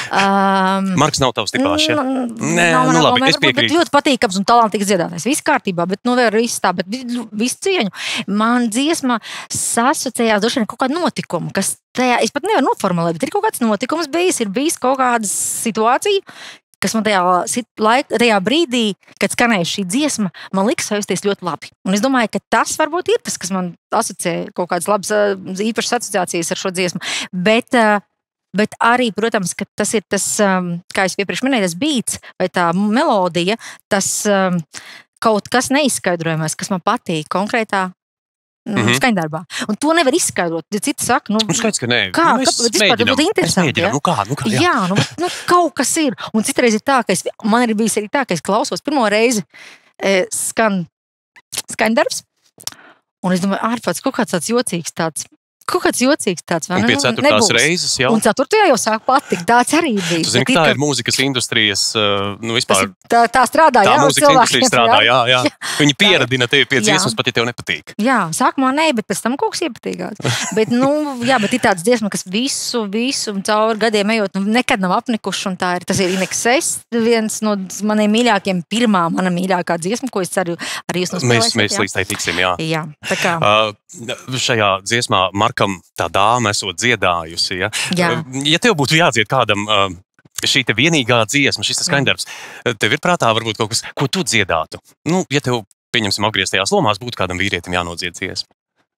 Um, Marks nav tavs tipāšs, ja? Nē, nav nu manā labi, galvā, es varbūt, bet piekrītu. ļoti patīkams un talantīgs dziedātājs. Viss kārtībā, bet nu vēl viss tā, bet vi- visu cieņu. Man dziesma sasociējās droši vien kaut kādu notikumu, kas tajā, es pat nevaru noformulēt, bet ir kaut kāds notikums bijis, ir bijis kaut kāda situācija, kas man tajā, sit- laik, tajā brīdī, kad skanēja šī dziesma, man liks sajusties ļoti labi. Un es domāju, ka tas varbūt ir tas, kas man asociē kaut kādas labas, ā, īpašas asociācijas ar šo dziesmu. Bet, ā, bet arī, protams, ka tas ir tas, ām, kā es iepriekš minēju, tas beats vai tā melodija, tas ām, kaut kas neizskaidrojamais, kas man patīk konkrētā mm Mhm. -hmm. skaņdarbā. Un to nevar izskaidrot. Ja citi saka, nu, Nu, skaidrs, ka nē. Kā? Nu, mēs Kāpēc? Vispār mēģinām. tas būtu interesanti, Mēs mēģinām. ja? Nu kā, nu kā, jā. Jā, nu, bet, nu, kaut kas ir. Un citreiz ir tā, ka es, man ir bijis arī tā, ka es klausos pirmo reizi e, skan skaņdarbs. Un es domāju, ārpēc kaut kāds tāds jocīgs tāds. Kaut kāds jocīgs tāds, vai Un ne? pie Nu, ceturtās nebūs. reizes jau. Un ceturtajā jau sāk patikt. Tāds arī bija. Tu zini, Bet ka tā ka ir mūzikas industrijas, uh, nu tas vispār ir- tā, tā strādā. tā jā, uz mūzikas industrija cilvēkiem, strādā, jā, jā. Viņi Tā ir. pieradina tevi pie Jā. dziesmas, pat ja tev nepatīk. Jā, sākumā nē, bet pēc tam kaut kas iepatīkās. Bet, nu, jā, bet ir tāds dziesma, kas visu, visu un cauri gadiem ejot, nu, nekad nav apnikuši. Un tā ir, tas ir Inexes, viens no maniem mīļākiem, pirmā mana mīļākā dziesma, ko es ceru arī jūs Mēs, nospēlēsiet. mēs jā. līdz tai tiksim, jā. Jā, tā kā. Uh, šajā dziesmā Markam tā dāma esot dziedājusi. Ja, Jā. Uh, ja tev būtu jādzied kādam uh, šī te vienīgā dziesma, šis te skaņdarbs, tev ir prātā varbūt kaut kas, ko tu dziedātu? Nu, ja tev, pieņemsim, apgrieztajās lomās būtu kādam vīrietim jānodzied dziesma.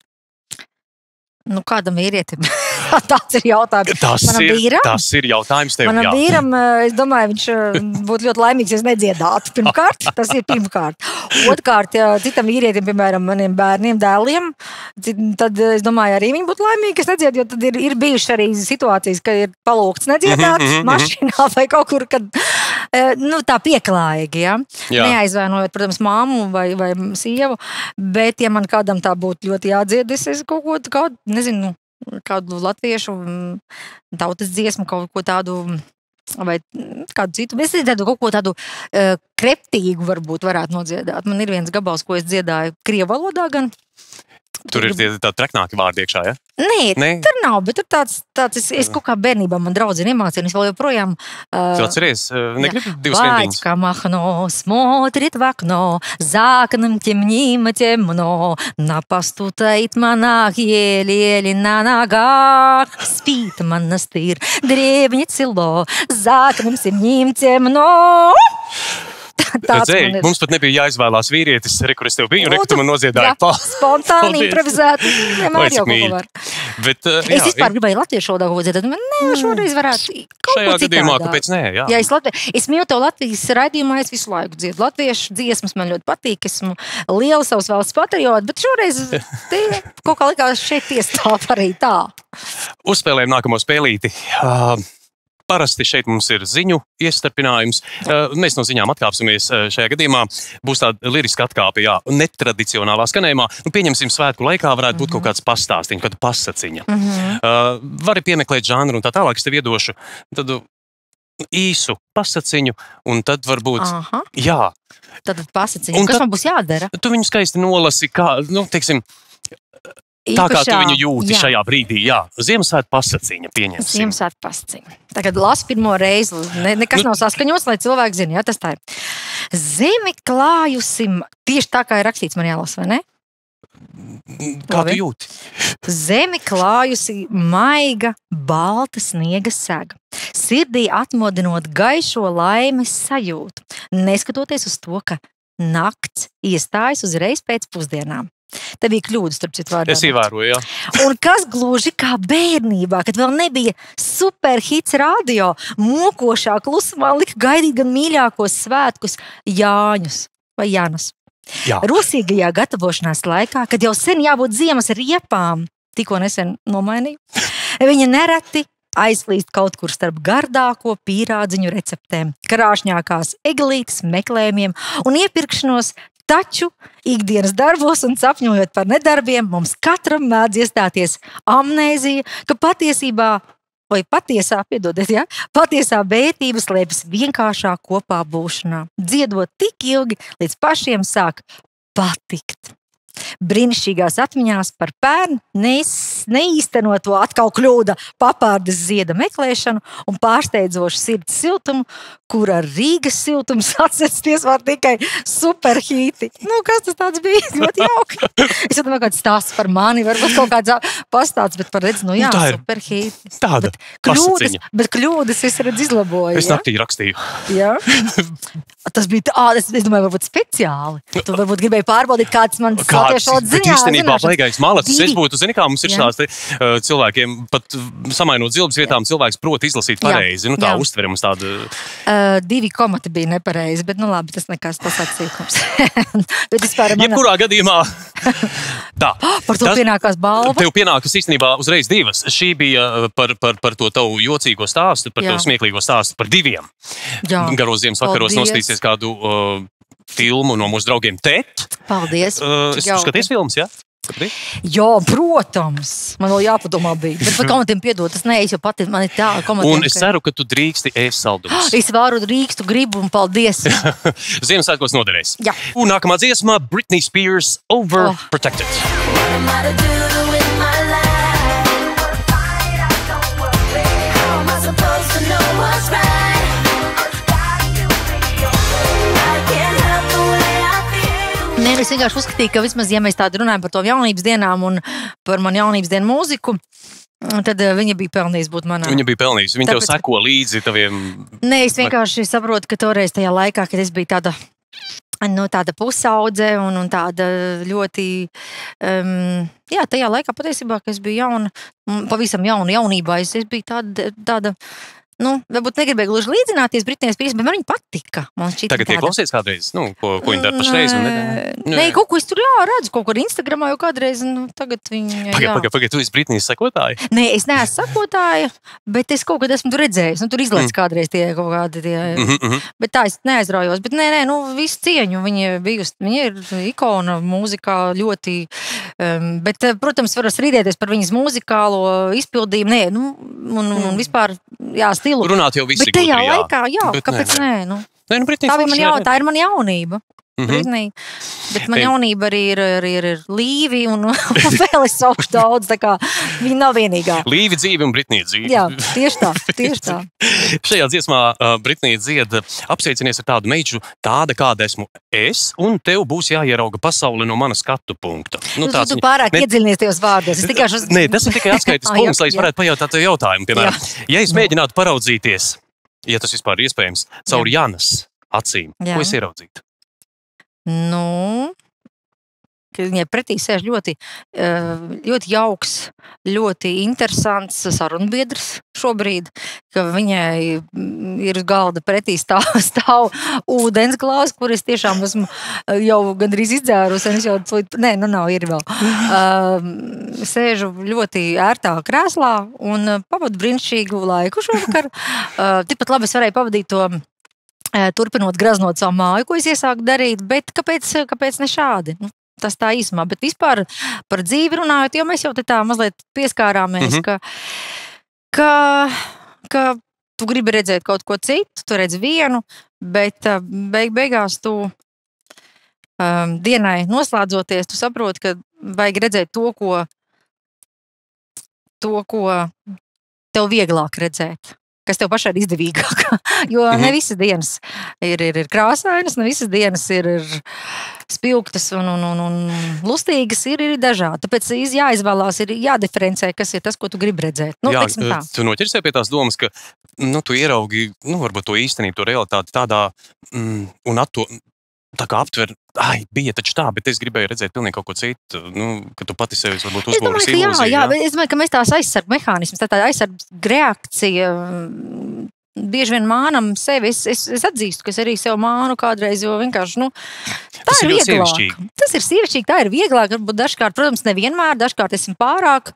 Nu, kādam vīrietim? Tāds ir jautājums. Tas Manam ir, vīram? tas ir jautājums tev, Manam jā. vīram, eh, es domāju, viņš eh, būtu ļoti laimīgs, ja es nedziedātu. Pirmkārt, tas ir pirmkārt. Otrkārt, ja citam vīrietim, piemēram, maniem bērniem, dēliem, cit- tad eh, es domāju, arī viņi būtu laimīgi, ka es nedziedu, jo tad ir, ir bijušas arī situācijas, kad ir palūgts nedziedāt Mhm, mhm, mhm. mašīnā vai kaut kur, kad eh, nu, tā pieklājīgi, ja? Jā. Neaizvainojot, protams, māmu vai, vai sievu, bet ja man kādam tā būtu ļoti jādzied, es, es kaut ko, kaut, nezinu, kādu latviešu mm, tautas dziesmu, kaut ko tādu, vai mm, kādu citu. Es dziedātu kaut ko tādu uh, kreptīgu varbūt varētu nodziedāt. Man ir viens gabals, ko es dziedāju krievu valodā gan. Tur ir tie tādi traknāki vārdi iekšā, ja? Nē, Nē. tur nav, bet tur tāds, tāds es, es kaut kā bērnībā man draudzene iemācīja, un es vēl joprojām... Tu atceries, uh, negribu divas rindiņas? Батька Махно смотрит в окно, за окном темним и темно, на посту стоит монах, еле-еле на ногах. Спит монастырь, древнее село, за окном темним темно. Tāds Redzēji, man ir. mums pat nebija jāizvēlās vīrietis, re, kur es tev biju, un re, Nu, ka tu man noziedāji. jā, spontāni Paldies. improvizēti. Vai Vienmēr cik jau kaut mīļi. ko var. Bet, uh, Es vispār gribēju latviešu valodā kaut ko dziedāt, bet nē, šoreiz varētu kaut šajā ko gadījumā, citādāk. kāpēc nē, jā. Jā, es, Latvi... es mīlu to Latvijas raidījumā, es visu laiku dziedu latviešu dziesmas, man ļoti patīk, esmu liela savas valsts patriota, bet šoreiz te kaut kā likās šeit tiestāv arī tā. Uzspēlējam nākamo spēlīti. Uh, Parasti šeit mums ir ziņu iestarpinājums. Uh, Mēs no ziņām atkāpsimies uh, šajā gadījumā. Būs tāda liriska atkāpe, jā, netradicionālā skanējumā. Nu, pieņemsim, svētku laikā varētu būt kaut kāds pastāstiņš, kāda pasaciņa. Uh, vari piemeklēt žanru un tā tālāk, es tev iedošu tādu īsu pasaciņu, un tad varbūt, Aha, jā, tad pasaciņu. Un Kas tad- man būs jādara? tu viņu skaisti nolasi, kā, nu, teiksim, tā kā tu Īpašā- viņu jūti jā. šajā brīdī, jā. Ziemassvētku pasaciņa, pieņemsim. Ziemassvētku pasaciņu. Tagad lasu pirmo reizi, ne, nekas Nu- nav saskaņots, lai cilvēki zina, jā, tas tā ir. Zemi klājusim, tieši tā kā ir rakstīts man jālasa, vai ne? Kā tu Labi. jūti? Zemi klājusi maiga, balta sniega sega, sirdī atmodinot gaišo laimes sajūtu, neskatoties uz to, ka nakts iestājas uzreiz pēc pusdienām. Te bija kļūdas, starp citu vārdā. Es ievēroju, jā. Un kas gluži kā bērnībā, kad vēl nebija superhits radio, mokošā klusumā lika gaidīt gan mīļākos svētkus Jāņus vai Jānas. jā. Rosīgajā gatavošanās laikā, kad jau sen jābūt ziemas riepām, tikko nesen nomainīju, viņa nereti aizslīst kaut kur starp gardāko pīrādziņu receptēm, krāšņākās eglītes meklējumiem un iepirkšanos, taču ikdienas darbos un sapņojot par nedarbiem, mums katram mēdz iestāties amnēzija, ka patiesībā, vai patiesā, piedodiet, ja, patiesā vērtība slēpjas vienkāršā kopā būšanā, dziedot tik ilgi, līdz pašiem sāk patikt. Brīnišķīgās atmiņās par pērn neiz- neīstenoto atkal kļūda papārdes zieda meklēšanu un pārsteidzošu sirds siltumu, kur ar Rīgas siltums atcensties var tikai superhīti. Nu, kas tas tāds bija? Ļoti jauki. Es domāju, kāds stāsts par mani, varbūt kaut kāds pastāsts, bet par redz, nu jā, Nu, tā ir superhīti. Tāda Kļūdas, pasaciņa. bet kļūdas es redz izlaboju. Es ja? naktī rakstīju. Jā. Tas bija tā, es, es domāju, varbūt speciāli. Tu varbūt gribēji pārbaudīt, kāds man Kāds, bet īstenībā baigais malacis. Es Divi. būtu, zini, kā mums ir Jā. šās te, uh, cilvēkiem, pat uh, samainot zilbes vietām, cilvēks prot izlasīt Jā. pareizi. Nu, tā Jā. uztverams tāda. Uh, divi komati bija nepareizi, bet, nu labi, tas nekas, tas atsīkums. bet vispār man... Jebkurā gadījumā. Tā. Par to Tas- pienākās balva. Tev pienākas īstenībā uzreiz divas. Šī bija uh, par, par, par to tavu jocīgo stāstu, par Jā. to smieklīgo stāstu, par diviem. Jā. Garos ziemas vakaros Paldies. nostīsies kādu uh, filmu no mūsu draugiem Tet. Paldies. Uh, es Cik jauki. skaties filmas, jā? Skatīji? Jā, protams. Man vēl jāpadomā bija. Bet par komatiem piedod, tas neesi, jo pati man ir tā komatiem. Un es ceru, ka tu drīksti ēst saldumus. Es varu rīkstu, gribu un paldies. Ziemassvētkos noderēs. Jā. Un nākamā dziesma - Britney Spears Overprotected. What am I to do with my life? How am I supposed to know what's right? I can't help the way I feel. Nē, es vienkārši uzskatīju, ka vismaz, ja mēs tādu runājam par to jaunības dienām un par manu jaunības dienu mūziku, tad eh, viņa bija pelnījusi būt manā. Viņa bija pelnījusi. Viņa tev Tāpēc- seko līdzi taviem. Nē, es vienkārši saprotu, ka toreiz tajā laikā, kad es biju tāda, nu, tāda pusaudze un, un tāda ļoti, um, jā, tajā laikā patiesībā, ka es biju jauna, mm, pavisam jauna jaunībā, es, es biju tāda, tāda nu, varbūt negribēju gluži līdzināties Britnijas Spears, bet man viņa patika. Man šķita Tagad tiek tāda- klausies kādreiz, nu, ko, ko viņi dara pašreiz. Un, Nē, nē, kaut ko es tur jā, redzu, kaut kur Instagramā jau kādreiz, nu, tagad viņa, Pagaid, jā. pagaid, pagaid, tu esi Britnijas sekotāji? Nē, es neesmu sakotāja, bet es kaut kad esmu tur redzējis, nu, tur izlaiž Mm. kādreiz tie kaut kādi tie, Mhm, mhm. bet tā es neaizraujos, bet nē, nē, nu, visu cieņu, viņa bijusi, viņa ir ikona mūzikā ļoti, um, bet, eh, protams, var strīdēties par viņas mūzikālo izpildījumu, nē, nu, un, un, un vispār, jā, stilu. Runāt jau visi Bet tajā gudri, jā. laikā, jā, Bet kāpēc nē, nē, nu, Nē, nu, Britnija tā, bija man forši, jau, jā, tā ir man jaunība. Mhm. Britnija. Bet man Ei. jaunība arī ir, ir, ir, ir Līvi un, un vēl es saukšu daudz, tā kā viņa nav vienīgā. Līvi dzīve un Britnija dzīve. Jā, tieši tā, tieši tā. Šajā dziesmā uh, Britnija dzied apsveicinies ar tādu meitu, tāda kāda esmu es, un tev būs jāierauga pasauli no mana skatu punkta. Nu, tu, tāds tu viņa- pārāk ne- iedziļinies tajos vārdos. Es tikai šos... Nē, tas ir tikai atskaites Ah, jā, punkts, lai es jā. varētu pajautāt tev jautājumu. Piemēram, ja es mēģinātu paraudzīties, ja tas vispār ir iespējams, caur Jānas acīm, Jā. ko es ieraudzītu? Nu, ka viņai pretī sēž ļoti, eh, ļoti jauks, ļoti interesants sarunbiedrs šobrīd, ka viņai mm, ir uz galda pretī stāv, stāv ūdensglāze, kur es tiešām esmu eh, jau gandrīz izdzērusi, un es jau, tūlīt- nē, nu nav, ir vēl. Um, Sēžu ļoti ērtā krēslā un eh, pavadu brīnišķīgu laiku šovakar. Uh, Tikpat labi es varēju pavadīt to eh, turpinot graznot savu māju, ko es iesāku darīt, bet kāpēc, kāpēc ne šādi? Nu, tas tā īsumā, bet vispār par dzīvi runājot, jo mēs jau te tā mazliet pieskārāmies, Mhm. ka, ka, ka tu gribi redzēt kaut ko citu, tu redzi vienu, bet eh, beig, beigās tu um, dienai noslēdzoties, tu saproti, ka vajag redzēt to, ko, to, ko tev vieglāk redzēt. Kas tev pašai ir izdevīgāk. Jo Mhm. ne visas dienas ir, ir, ir krāsainas, ne visas dienas ir, ir spilgtas un, un, un, un lustīgas, ir, ir dažādi. Tāpēc iz- jāizvēlās, ir jādiferencē, kas ir tas, ko tu gribi redzēt. Nu, Jā, teiksim tā. tu noķersies pie tās domas, ka nu, tu ieraugi nu, varbūt to īstenību, to realitāti tādā mm, un atto, tā kā aptver, ai, bija taču tā, bet es gribēju redzēt pilnīgi kaut ko citu, nu, ka tu pati sevi varbūt Es domāju, uzbūvēsi ka jā, ilūziju. jā, bet es domāju, ka mēs tās aizsargu mehānismus, tā tā aizsargu reakcija mm, bieži vien mānam sevi. Es, es, es atzīstu, ka es arī sev mānu kādreiz, jo vienkārši, nu, tā Tas ir ir ļoti vieglāk. sievišķīgi. Tas ir sievišķīgi, tā ir vieglāk. Varbūt dažkārt, protams, nevienmēr, dažkārt esmu pārāk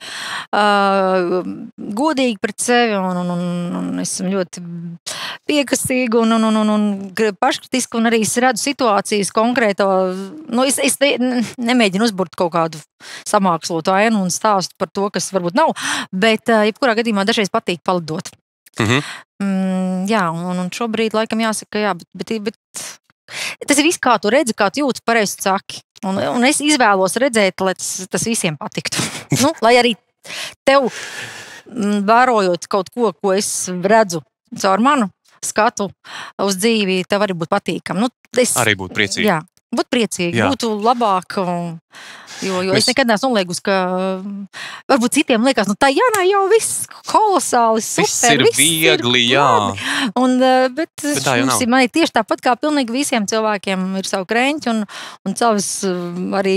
uh, godīgi pret sevi un, un, un, un esmu ļoti piekastīga un, un, un, un, un gr- paškritiska, un arī es redzu situācijas konkrēto. Nu, es, es ne, nemēģinu uzburt kaut kādu samākslotu ainu un stāstu par to, kas varbūt nav, bet uh, jebkurā gadījumā dažreiz patīk palidot. Mhm. Mm, jā, un, un šobrīd laikam jāsaka, jā, bet, bet, bet tas ir viss, kā tu redzi, kā tu jūti, pareizi tu saki. Un, un es izvēlos redzēt, lai tas, tas visiem patiktu. Nu, lai arī tev, mm, vērojot kaut ko, ko es redzu caur manu skatu uz dzīvi, tev arī būtu patīkami. Nu, es, Arī būtu priecīgi. Jā, būtu priecīgi, Jā. būtu labāk. un- Jo, jo es Mēs- nekad neesmu noliegusi, ka varbūt citiem liekas, nu tā Jānai jau viss kolosāli, super. Viss ir viegli, jā. labi. Un, eh, bet Bet tā jau mums nav. ir- man ir tieši tāpat kā pilnīgi visiem cilvēkiem ir savu kreņķi un, un savas eh, arī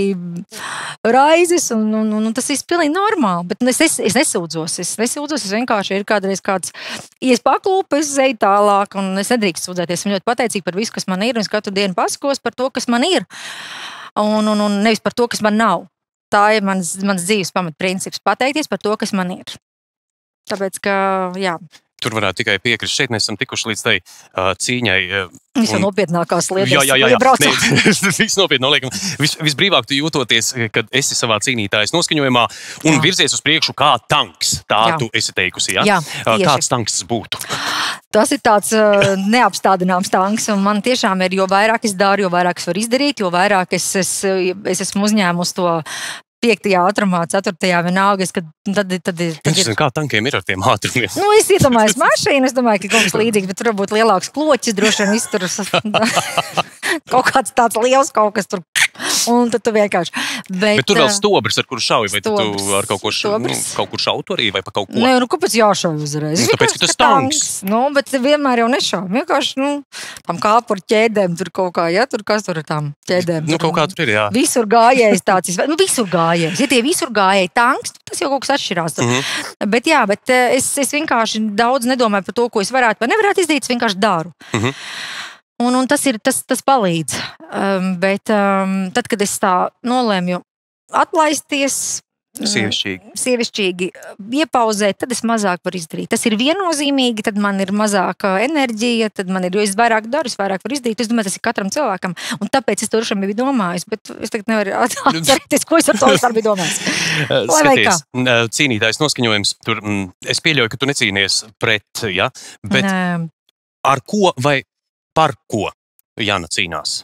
raizes, un, un, un, un tas viss pilnīgi normāli. Bet es, es, es nesūdzos, es nesūdzos, es vienkārši ir kādreiz kāds ies paklūpa, es eju tālāk, un es nedrīkst sūdzēties. Esmu ļoti pateicīga par visu, kas man ir, un es katru dienu pasakos par to, kas man ir, un, un, un nevis par to, kas man nav. Tā ir mans, mans dzīves pamatprincips - pateikties par to, kas man ir. Tāpēc, ka, jā, Tur varētu tikai piekrist. Šeit mēs esam tikuši līdz tai uh, cīņai. Uh, viss jau Un- nopietnākās lietas. Jā, jā, jā. jā. iebraucot. Nē, viss nopietni noliekam. Vis, visbrīvāk tu jūtoties, kad esi savā cīnītājas noskaņojumā un Jā. virzies uz priekšu kā tanks. Tā Jā. tu esi teikusi, jā? Jā, Uh, tieši. Kāds tanks tas būtu? Tas ir tāds uh, neapstādināms tanks, un man tiešām ir, jo vairāk es daru, jo vairāk es varu izdarīt, jo vairāk es, es, es esmu uzņēmusi to piektajā ātrumā, ceturtajā vienalga, es, kad tad, tad, tad, tad Es ir. nezinu, kā tankiem ir ar tiem ātrumiem. Nu, es iedomājos mašīnu, es domāju, ka kaut kas līdzīgs, bet tur varbūt lielāks kloķis, droši vien viss tur kaut kāds tāds liels kaut kas tur. Un tad tu vienkārši. Bet, Bet tur vēl ā, stobrs, ar kuru šauj, vai tu stobrs, ar kaut ko, š, nu, stobrs. kaut kur šautu arī, vai pa kaut ko? Nē, nu kāpēc jāšauj uzreiz? Nu, tāpēc, ka tas tanks. Nu, bet vienmēr jau nešauj. Vienkārši, nu, tam kāpu ar ķēdēm tur kaut kā, ja, tur kas tur ar tām ķēdēm. Nu, kaut kā tur ir, jā. Visur gājējs tāds, visva- nu, visur gājējs. Ja tie visur gājēji tanks, tas jau kaut kas atšķirās. Mhm. Bet jā, bet eh, es, es vienkārši daudz nedomāju par to, ko es varētu vai nevarētu izdarīt, es vienkārši daru. Mhm. Un, un tas, ir, tas, tas palīdz. Um, bet um, tad, kad es tā nolēmu atlaisties, Sievišķīgi. sievišķīgi iepauzēt, tad es mazāk varu izdarīt. Tas ir viennozīmīgi, tad man ir mazāka enerģija, tad man ir, jo es vairāk daru, es vairāk varu izdarīt. Es domāju, tas ir katram cilvēkam. Un tāpēc es to tiešām biju domājis, bet es tagad nevaru atcerēties, ko es ar to vispār biju domājis. Lai vai kā. Skaties, ā, cīnītājs noskaņojums, tur, mm, es pieļauju, ka tu necīnies pret, ja? Bet Nē. ar ko vai par ko Jana cīnās?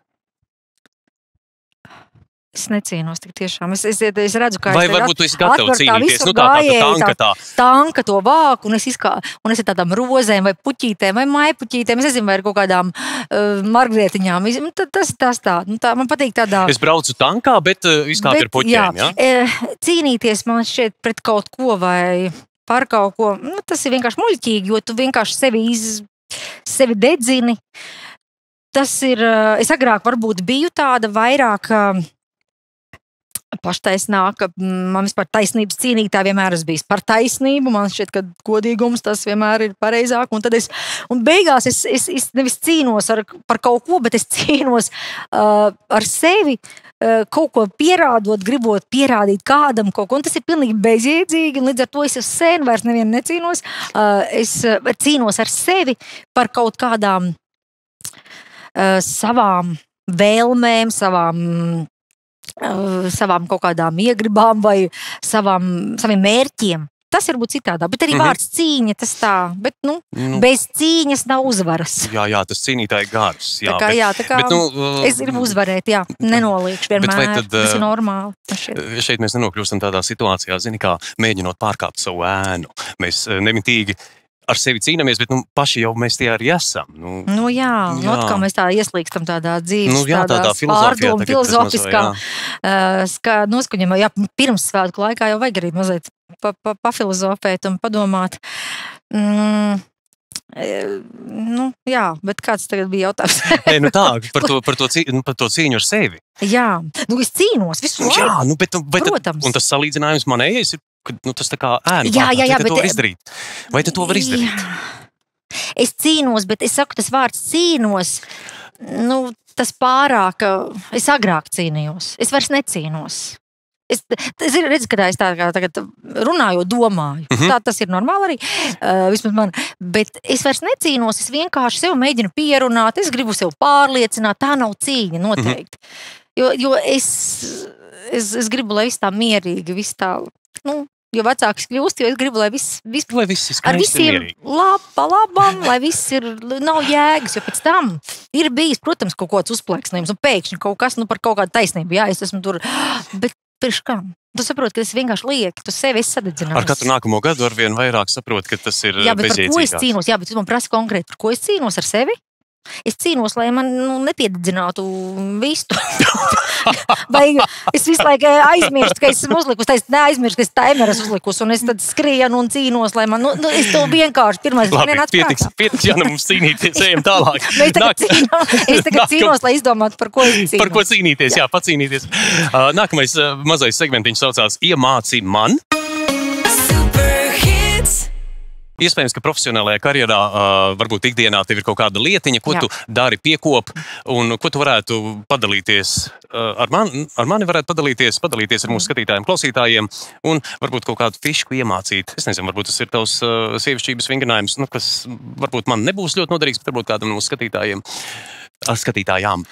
Es necīnos tik tiešām. Es, es, es redzu, kā Vai es te varbūt tu esi gatava atver tā cīnīties? visur Nu tā, tā, gājēji, tā tanka tā. tanka to vāku, un es, izkā, un es ar tādām rozēm, vai puķītēm, vai maipuķītēm, es nezinu, vai ar kaut kādām uh, margrietiņām. iz- nu, tad Tas, tas tā, nu, tā, man patīk tādā. Es braucu tankā, bet uh, izkāpju ar Bet, puķiem, ja? eh, Cīnīties man šķiet pret kaut ko vai par kaut ko, nu, tas ir vienkārši muļķīgi, jo tu vienkārši sevi, iz, sevi dedzini. Tas ir, eh, es agrāk varbūt biju tāda vairāk eh, paštaisnāk, ka mm, man vispār taisnības cīnītāja vienmēr es bijis par taisnību, man šķiet, ka godīgums tas vienmēr ir pareizāk, un tad es, un beigās es, es, es nevis cīnos ar, par kaut ko, bet es cīnos uh, ar sevi, uh, kaut ko pierādot, gribot pierādīt kādam kaut ko, un tas ir pilnīgi bezjēdzīgi, un līdz ar to es jau sen vairs nevienu necīnos, uh, es uh, cīnos ar sevi par kaut kādām uh, savām vēlmēm, savām uh, savām kaut kādām iegribām vai savām, saviem mērķiem. Tas var būt citādā, bet arī Mhm. mm -hmm. vārds cīņa, tas tā, bet, nu, Nu, bez cīņas nav uzvaras. jā, jā, tas cīnītāji gars. Jā, Tā kā, bet, jā, tā kā bet, nu, es gribu uzvarēt, jā, nenoliekšu Bet vai vienmēr, tad, tas ir uh, normāli. man šķiet. Šeit mēs nenokļūstam tādā situācijā, zini, kā mēģinot pārkāpt savu ēnu. Mēs eh, nemitīgi ar sevi cīnāmies, bet nu, paši jau mēs tie arī esam. Nu, Nu jā, nu jā. atkal mēs tā ieslīgstam tādā dzīves, Nu, jā, tādā filozofijā pārdomu, tagad bez mazā, filozofiskā jā. uh, ska- noskaņojumā. Jā, pirms svētku laikā jau vajag arī mazliet pa, pa, pafilozofēt un padomāt. Mm, e, nu, jā, bet kāds tagad bija jautājums? Nē, nu tā, par to, par, to cī, nu, par to cīņu ar sevi. jā, nu es cīnos visu laiku. Jā, nu, bet, bet, Protams. un tas salīdzinājums manējais ir, ka nu, tas tā kā ēnu Jā, pārkāpt. jā, jā, Vai tu to bet- var izdarīt? Vai tu to var izdarīt? Jā. Es cīnos, bet es saku, tas vārds cīnos, nu, tas pārāk, ā, es agrāk cīnījos, es vairs necīnos. Es, es redzu, ka tā es tā kā tagad runāju, domāju. Mhm. Tā tas ir normāli arī, uh, vismaz man. Bet es vairs necīnos, es vienkārši sev mēģinu pierunāt, es gribu sev pārliecināt, tā nav cīņa noteikti. Jo, jo es, es, es gribu, lai viss tā mierīgi, viss tā, nu, jo vecāks kļūst, jo es gribu, lai viss, viss Lai viss ir ar skaisti un visiem mierīgi. laba, labam, lai viss ir, nav jēgas, jo pēc tam ir bijis, protams, kaut kāds uzplēksnējums, un pēkšņi kaut kas, nu, par kaut kādu taisnību, jā, es esmu tur, bet priekš kam? Tu saproti, ka tas vienkārši liek, tu sevi esi sadedzinājis. Ar katru nākamo gadu ar vien vairāk saprot, ka tas ir Jā, bet par ko es bezjēdzīgāk. cīnos? Jā, bet tu man prasi konkrēti, par ko es cīnos ar sevi? Es cīnos, lai man nu, nepiededzinātu vistu. Vai es visu laiku aizmirstu, ka esmu uzlikusi, es neaizmirstu, ka es taimeru esmu uzlikusi, un es tad skrienu un cīnos, lai man, nu, nu es to vienkārši pirmais Labi, nenāc pietiks, prātā. pietiks, ja nu mums cīnīties, ejam tālāk. Mēs tagad, Nāk- cīnā, es tagad Nākam- cīnos, lai izdomātu, par ko es cīnos. Par ko cīnīties, jā, pacīnīties. Uh, Nākamais uh, mazais segmentiņš saucās Iemāci man. Super hits. Iespējams, ka profesionālajā karjerā, uh, varbūt ikdienā tev ir kaut kāda lietiņa, ko Jā. tu dari piekop, un ko tu varētu padalīties uh, ar mani, ar mani varētu padalīties, padalīties ar mūsu skatītājiem, klausītājiem, un varbūt kaut kādu fišku iemācīt. Es nezinu, varbūt tas ir tavs uh, sievišķības vingrinājums, nu, kas varbūt man nebūs ļoti noderīgs, bet varbūt kādam no mūsu skatītājiem, ar skatītājām.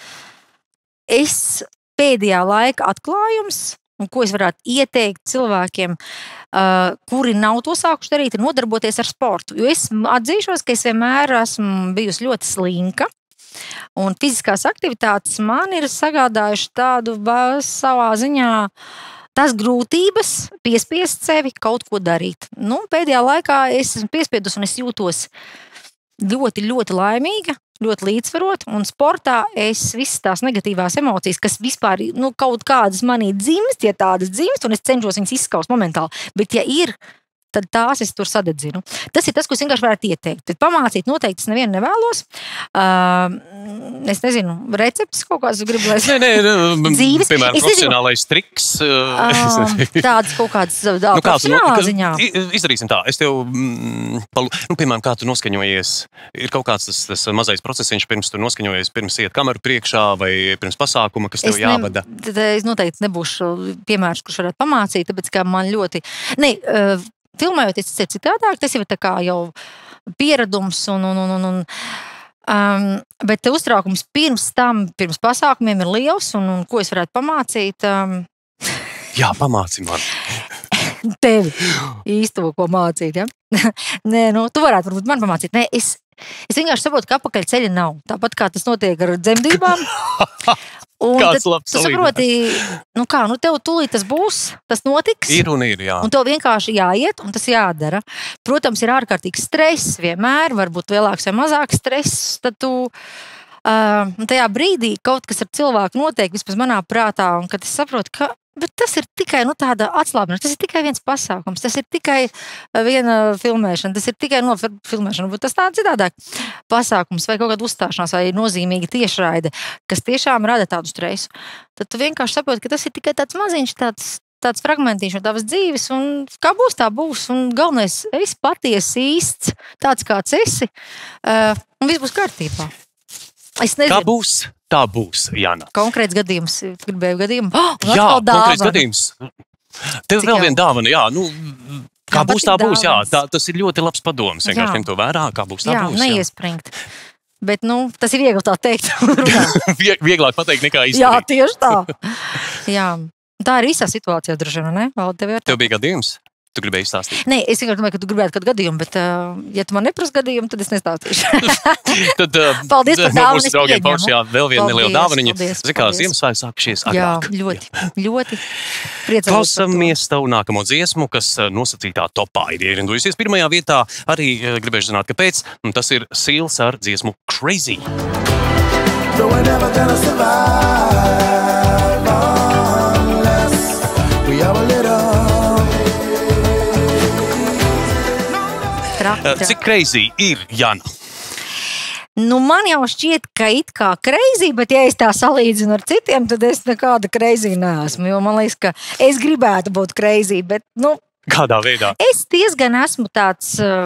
Es pēdējā laika atklājums, un ko es varētu ieteikt cilvēkiem, uh, kuri nav to sākuši darīt, ir nodarboties ar sportu. Jo es atzīšos, ka es vienmēr esmu bijusi ļoti slinka, un fiziskās aktivitātes man ir sagādājuši tādu va- savā ziņā tās grūtības piespiest sevi kaut ko darīt. Nu, pēdējā laikā es esmu piespiedus un es jūtos ļoti, ļoti laimīga. ļoti līdzsvarot, un sportā es visas tās negatīvās emocijas, kas vispār, nu, kaut kādas manī dzimst, ja tādas dzimst, un es cenšos viņas izskaust momentāli, bet ja ir, tad tās es tur sadedzinu. Tas ir tas, ko es vienkārši varētu ieteikt. Tad pamācīt noteikti es nevienu nevēlos. Uh, es nezinu, receptes kaut kādas gribu, lai es... Nē, nē, dzīves. Piemēram, Es nezinu, profesionālais triks. uh, tādas kaut kādas uh, Nu, kā tu, profesionālā ziņā. i- izdarīsim tā, es tev, mm, palu, nu, piemēram, kā tu noskaņojies, ir kaut kāds tas, tas mazais procesiņš, pirms tu noskaņojies, pirms iet kameru priekšā vai pirms pasākuma, kas tev Es, jāvada. ne, tad es noteikti nebūšu piemērs, kurš varētu pamācīt, tāpēc, ka man ļoti... Ne, uh, filmējoties, tas ir citādāk, tas jau ir tā kā jau pieredums un, un, un, un, un um, bet uztraukums pirms tam, pirms pasākumiem ir liels un, un ko es varētu pamācīt um, Jā, pamāci man. tevi īsto, ko mācīt, ja? Nē, nu, tu varētu varbūt man pamācīt. Nē, es, es vienkārši saprotu, ka apakaļ ceļa nav. Tāpat kā tas notiek ar dzemdībām. Un Kāds tad labs tu saproti, nu kā, nu tev tūlīt tas būs, tas notiks. Ir un ir, jā. Un tev vienkārši jāiet, un tas jādara. Protams, ir ārkārtīgs stress, vienmēr var būt lielāks vai mazāks stress. Tad tu uh, tajā brīdī kaut kas ar cilvēku notiek, vismaz manā prātā, un kad es saprotu, ka bet tas ir tikai nu, tāda atslābināšana, tas ir tikai viens pasākums, tas ir tikai viena filmēšana, tas ir tikai no filmēšana, bet tas tā citādāk pasākums vai kaut kāda uzstāšanās vai nozīmīga tiešraide, kas tiešām rada tādu stresu. Tad tu vienkārši saproti, ka tas ir tikai tāds maziņš, tāds tāds fragmentīšs no tavas dzīves, un kā būs, tā būs, un galvenais, esi patiesi īsts, tāds kāds esi, uh, un viss būs kārtībā. Es nezinu. Kā būs, tā būs, Jana. Konkrēts gadījums, gribēju gadījumu. Oh, Jā, konkrēts gadījums. Tev Cik vēl jau? viena dāvana, jā, nu, kā Jā, būs, tā patīk būs, jā, dāvanas. tā, tas ir ļoti labs padoms, vienkārši Jā. ņem to vērā, kā būs, tā Jā, būs. Jā. neiespringt. Bet, nu, tas ir viegli tā teikt. Vie- Vieglāk pateikt nekā Jā, izdarīt. tieši tā. Jā. Tā ir visā situācijā, droši vien, ne? Valdi, tev ir tā? Tev bija gadījums? Tu gribēji izstāstīt. Nē, es vienkārši domāju, ka tu gribētu kādu gadījumu, bet, uh, ja tu man neprasi gadījumu, tad es nestāstīšu. Tad, uh, Paldies par no dāvanu, mūsu es draugiem pieņemu. Paušajā vēl viena neliela Paldies, dāvaniņa. paldies, Zini, kā paldies. Ziemassvētki sākušies Jā, agrāk. ļoti, ļoti priecājos. Klausamies tavu nākamo dziesmu, kas uh, nosacītā topā ir ierindojusies pirmajā vietā. Arī uh, gribēju zināt, kāpēc. Un tas ir Sīls ar dziesmu Crazy. No, we're never gonna survive unless we are a little. Traki, Uh, traki. Cik crazy ir, Jana? Nu, man jau šķiet, ka it kā crazy, bet ja es tā salīdzinu ar citiem, tad es nekāda crazy neesmu. Jo man liekas, ka es gribētu būt crazy, bet, nu, Kādā veidā? es diezgan esmu tāds uh,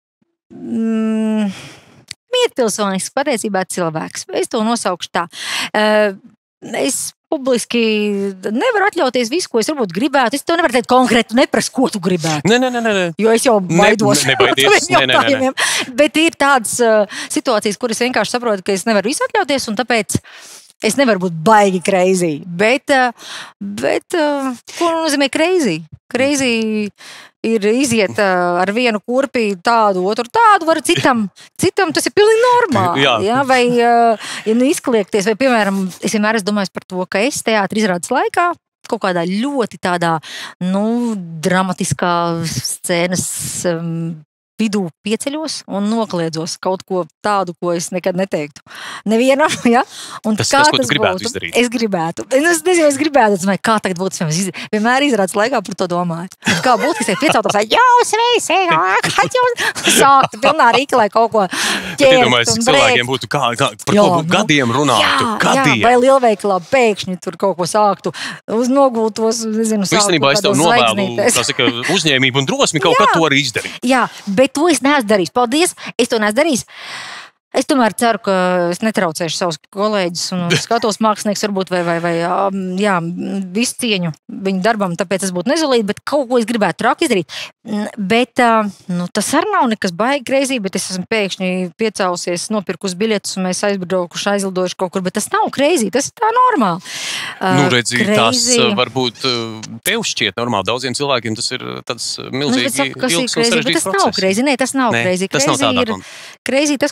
mm, mierpilsonisks, patiesībā cilvēks. Es to nosaukšu tā. Uh, es publiski nevaru atļauties visu, ko es varbūt gribētu. Es tev nevaru teikt konkrēti, neprasu, ko tu gribētu. Nē, nē, nē, nē. Jo es jau baidos Ne- nebaidies. no taviem Nē, nē, nē, nē. jautājumiem. Bet ir tādas uh, situācijas, kuras vienkārši saprotu, ka es nevaru visu atļauties, un tāpēc es nevaru būt baigi crazy. Bet, uh, bet uh, ko nozīmē crazy? Crazy ir iziet uh, ar vienu kurpī tādu, otru tādu, var citam, citam tas ir pilnīgi normāli. Jā. Ja? Vai, uh, ja nu izkliekties, vai, piemēram, es vienmēr esmu domājis par to, ka es teātri izrādes laikā kaut kādā ļoti tādā, nu, dramatiskā scēnas um, vidū pieceļos un nokliedzos kaut ko tādu, ko es nekad neteiktu. Nevienam, ja? Un Tas- kā tas, ko tu gribētu būtu? izdarīt. Es gribētu. Es nezinu, es gribētu, es domāju, kā tagad būtu, es iz- vienmēr izrādes laikā par to domāju. Kā būtu, ka es pieceltos, lai jau sveisi, kā jūs sāktu pilnā rīka, lai kaut ko Bet ķert iedomājies, un cik cilvēkiem brēkt. būtu kā, kā, par Jā, ko būtu nu, gadiem runātu. Jā, jā, Gadiem. vai lielveikalā pēkšņi tur kaut ko sāktu uz nogultos, nezinu, sāktu Īstenībā es tev kādos novēlu zvaigznītēs. tā saka, uzņēmību un drosmi kaut Jā. kā to arī izdarīt. Jā, bet to es neesmu darījis. Paldies, es to neesmu darījis. Es tomēr ceru, ka es netraucēšu savus kolēģus un skatos mākslinieks varbūt vai, vai, vai um, jā, visu cieņu viņu darbam, tāpēc es būtu nezolīti, bet kaut ko es gribētu traki izdarīt. N- Bet uh, nu, tas arī nav nekas baigi crazy, bet es esmu pēkšņi piecēlusies, nopirkus biļetes un mēs aizbraukuši, aizlidojuši kaut kur, bet tas nav crazy, tas ir tā normāli. Uh, Nu, redzi, tas crazy- uh, varbūt uh, tev šķiet normāli. Daudziem cilvēkiem tas ir uh, tāds uh, Nu, es milzīgi saku, kas ir ilgs un crazy, bet sarežģīts tas nav process. crazy. Nē, tas nav Nē, crazy. tas nav Crazy tādā ir kon- crazy tas, ko es tev stāstīju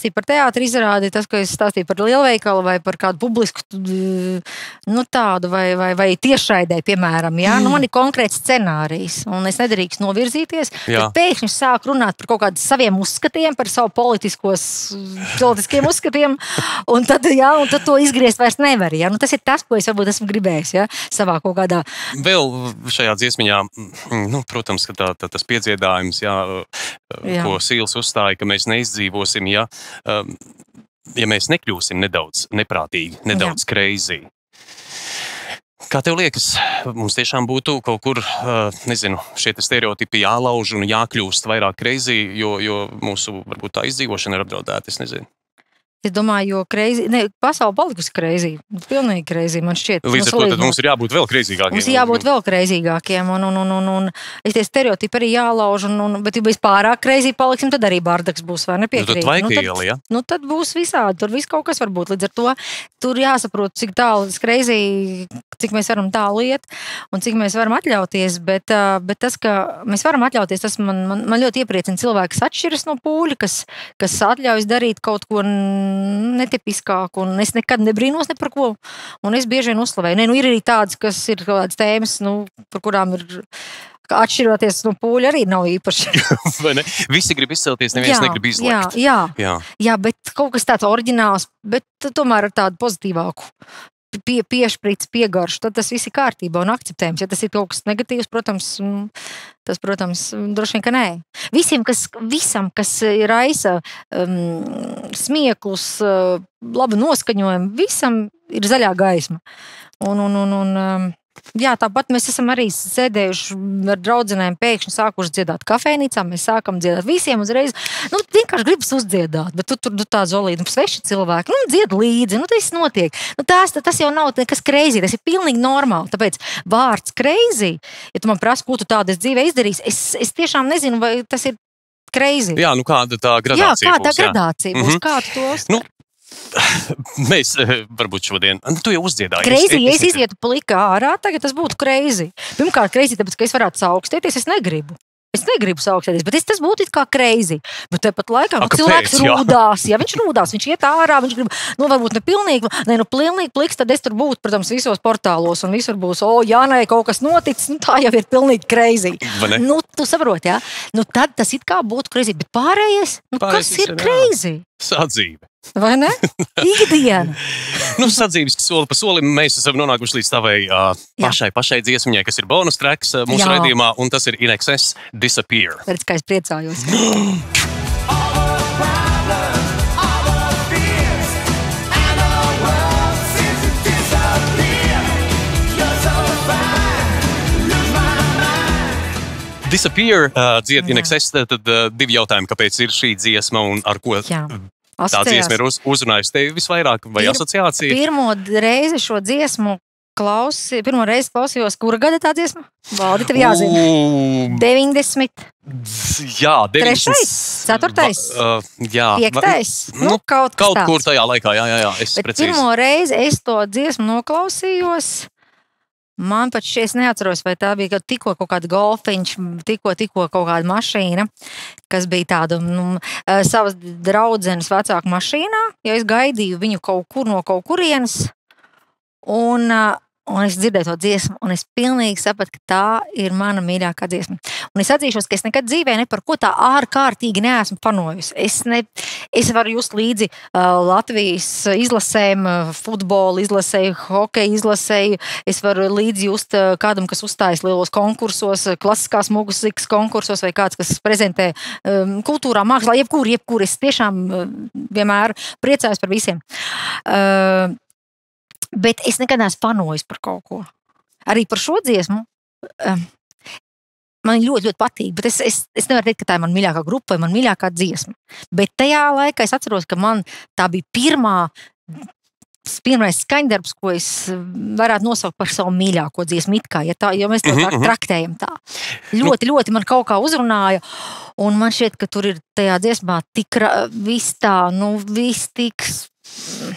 stāstīju par teātri izrādi, tas, ka es stāstīju par lielveikalu vai par kādu publisku, nu tādu, vai, vai, vai tiešraidē, piemēram, jā, nu man ir konkrēts scenārijs, un es nedrīkst novirzīties, Jā. tad pēkšņi sāk runāt par kaut kādiem saviem uzskatiem, par savu politiskos, politiskiem uzskatiem, un tad, jā, un tad to izgriezt vairs nevar, jā, nu tas ir tas, ko es varbūt esmu gribējis, jā, savā kaut kādā. Vēl šajā dziesmiņā, nu, protams, ka tā, tā, tas piedziedājums, jā, Jā. ko Sīls uzstāja, ka mēs neizdzīvosim, ja, um, ja mēs nekļūsim nedaudz neprātīgi, nedaudz crazy. Kā tev liekas, mums tiešām būtu kaut kur, uh, nezinu, šie te stereotipi jālauž un jākļūst vairāk crazy, jo, jo mūsu, varbūt tā izdzīvošana ir apdraudēta, es nezinu. Es domāju, jo crazy, ne, pasaule palikusi crazy, pilnīgi crazy, man šķiet. Līdz ar to tad mums ir jābūt vēl crazygākiem. Mums ir jābūt vēl crazygākiem, un, un, un, un, un es tie stereotipi arī jālauž, un, un, bet ja mēs pārāk crazy paliksim, tad arī bārdaks būs, vai nepiekrīt. Nu, tad tvaika nu, iela, ja? Nu, tad būs visādi, tur viss kaut kas var būt. Līdz ar to tur jāsaprot, cik tālu tas crazy, cik mēs varam tālu iet, un cik mēs varam atļauties, bet, uh, bet tas, ka mēs varam atļauties, tas man, man, man ļoti iepriecina cilvēki, kas atšķiras no pūļa, kas, kas atļaujas darīt kaut ko netipiskāk, un es nekad nebrīnos ne par ko, un es bieži vien uzslavēju. Ne, nu, ir arī tādas, kas ir kaut kādas tēmas, nu, par kurām ir atšķiroties no pūļa arī nav īpaši. Vai ne? Visi grib izcelties, neviens Jā, negrib izlekt. Jā, jā, Jā. jā, bet kaut kas tāds oriģināls, bet tomēr ar tādu pozitīvāku pie, piešprits, piegaršu, tad tas viss ir kārtībā un akceptējams. Ja tas ir kaut kas negatīvs, protams, tas, protams, droši vien, ka nē. Visiem, kas, visam, kas raisa um, smieklus, uh, labu noskaņojumu, visam ir zaļā gaisma. Un, un, un, un um, jā, tāpat mēs esam arī sēdējuši ar draudzenēm, pēkšņi sākuši dziedāt kafejnīcā, mēs sākam dziedāt visiem uzreiz. Nu, vienkārši gribas uzdziedāt, bet tu tur nu, tā zolīta, nu, sveši cilvēki, nu, dzied līdzi, nu, tas notiek. Nu, tās, tas jau nav nekas crazy, tas ir pilnīgi normāli. Tāpēc vārds crazy, ja tu man prasi, ko tu tādu dzīvē izdarīsi, es, es tiešām nezinu, vai tas ir crazy. Jā, nu kāda tā Jā, gradācija kā tā būs. Jā. gradācija būs, Mhm. kā tu to uztver? Nu, mēs eh, varbūt šodien, nu, tu jau uzdziedāji. Crazy, ja es nezinu. izietu plika ārā, tagad tas būtu crazy. Pirmkārt, crazy, tāpēc, ka es varētu saaugstēties, es negribu. Es negribu saaugstēties, bet es, tas būtu it kā crazy. Bet tāpat laikā, A, kad cilvēks kāpēc? Jā. rūdās, ja viņš rūdās, viņš iet ārā, viņš grib, nu, varbūt ne pilnīgi, ne, nu, pilnīgi pliks, tad es tur būtu, protams, visos portālos, un visur būs, o, Jānai, kaut kas noticis, nu, tā jau ir pilnīgi crazy. Vai ne? Nu, tu saproti, jā? Nu, tad tas it kā būtu crazy, bet pārējais, nu, Pārējais kas ir ir, jā. crazy? Sadzīve. Vai ne? Ikdiena. Nu, sadzīves soli pa solim mēs esam nonākuši līdz tavai uh, Jā. pašai, pašai dziesmiņai, kas ir bonus tracks uh, mūsu Jā. raidījumā, un tas ir In Excess Disappear. Redz, kā es priecājos. Disappear, uh, dzied In Jā. Excess, tad, tad uh, divi jautājumi, kāpēc ir šī dziesma un ar ko Jā. tā Asociējās. dziesma ir uz, uzrunājusi tevi visvairāk, vai Ir- asociācija? Pirmo reizi šo dziesmu klausi, pirmo reizi klausījos, kura gada tā dziesma? Valdi, tev jāzina. U, deviņdesmit Jā, deviņdesmit. trešais, ceturtais, Va- uh, jā, piektais. va- Nu, kaut kas kaut tāds. kur tajā laikā, jā, jā, jā, es Bet precīzi. pirmo reizi es to dziesmu noklausījos. Man pat šķiet, es neatceros, vai tā bija kaut- tikko kaut kāda golfiņš, tikko, tikko kaut kāda mašīna, kas bija tāda nu, eh, savas draudzenes vecāka mašīnā, jo es gaidīju viņu kaut kur no kaut kurienes, un, eh, un es dzirdēju to dziesmu, un es pilnīgi sapratu, ka tā ir mana mīļākā dziesma. Un es atzīšos, ka es nekad dzīvē ne par ko tā ārkārtīgi neesmu panojusi. Es, ne, es varu just līdzi uh, Latvijas izlasēm, uh, futbola izlasēju, hokeja izlasēju. Es varu līdzi just uh, kādam, kas uzstājas lielos konkursos, uh, klasiskās mūzikas konkursos, vai kāds, kas prezentē um, kultūrā, mākslā, jebkur, jebkur. Es tiešām uh, vienmēr priecājos par visiem. Uh, bet es nekad neesmu panojis par kaut ko. Arī par šo dziesmu. Um, Man ļoti, ļoti patīk, bet es, es, es nevaru teikt, ka tā ir mana mīļākā grupa vai mana mīļākā dziesma. Bet tajā laikā es atceros, ka man tā bija pirmā, pirmais skaņdarbs, ko es varētu nosaukt par savu mīļāko dziesmu. It kā, ja tā, jo mēs to Mhm, tā mhm. traktējam tā. Ļoti, ļoti man kaut kā uzrunāja, un man šķiet, ka tur ir tajā dziesmā tik ra- viss tā, nu, viss tiks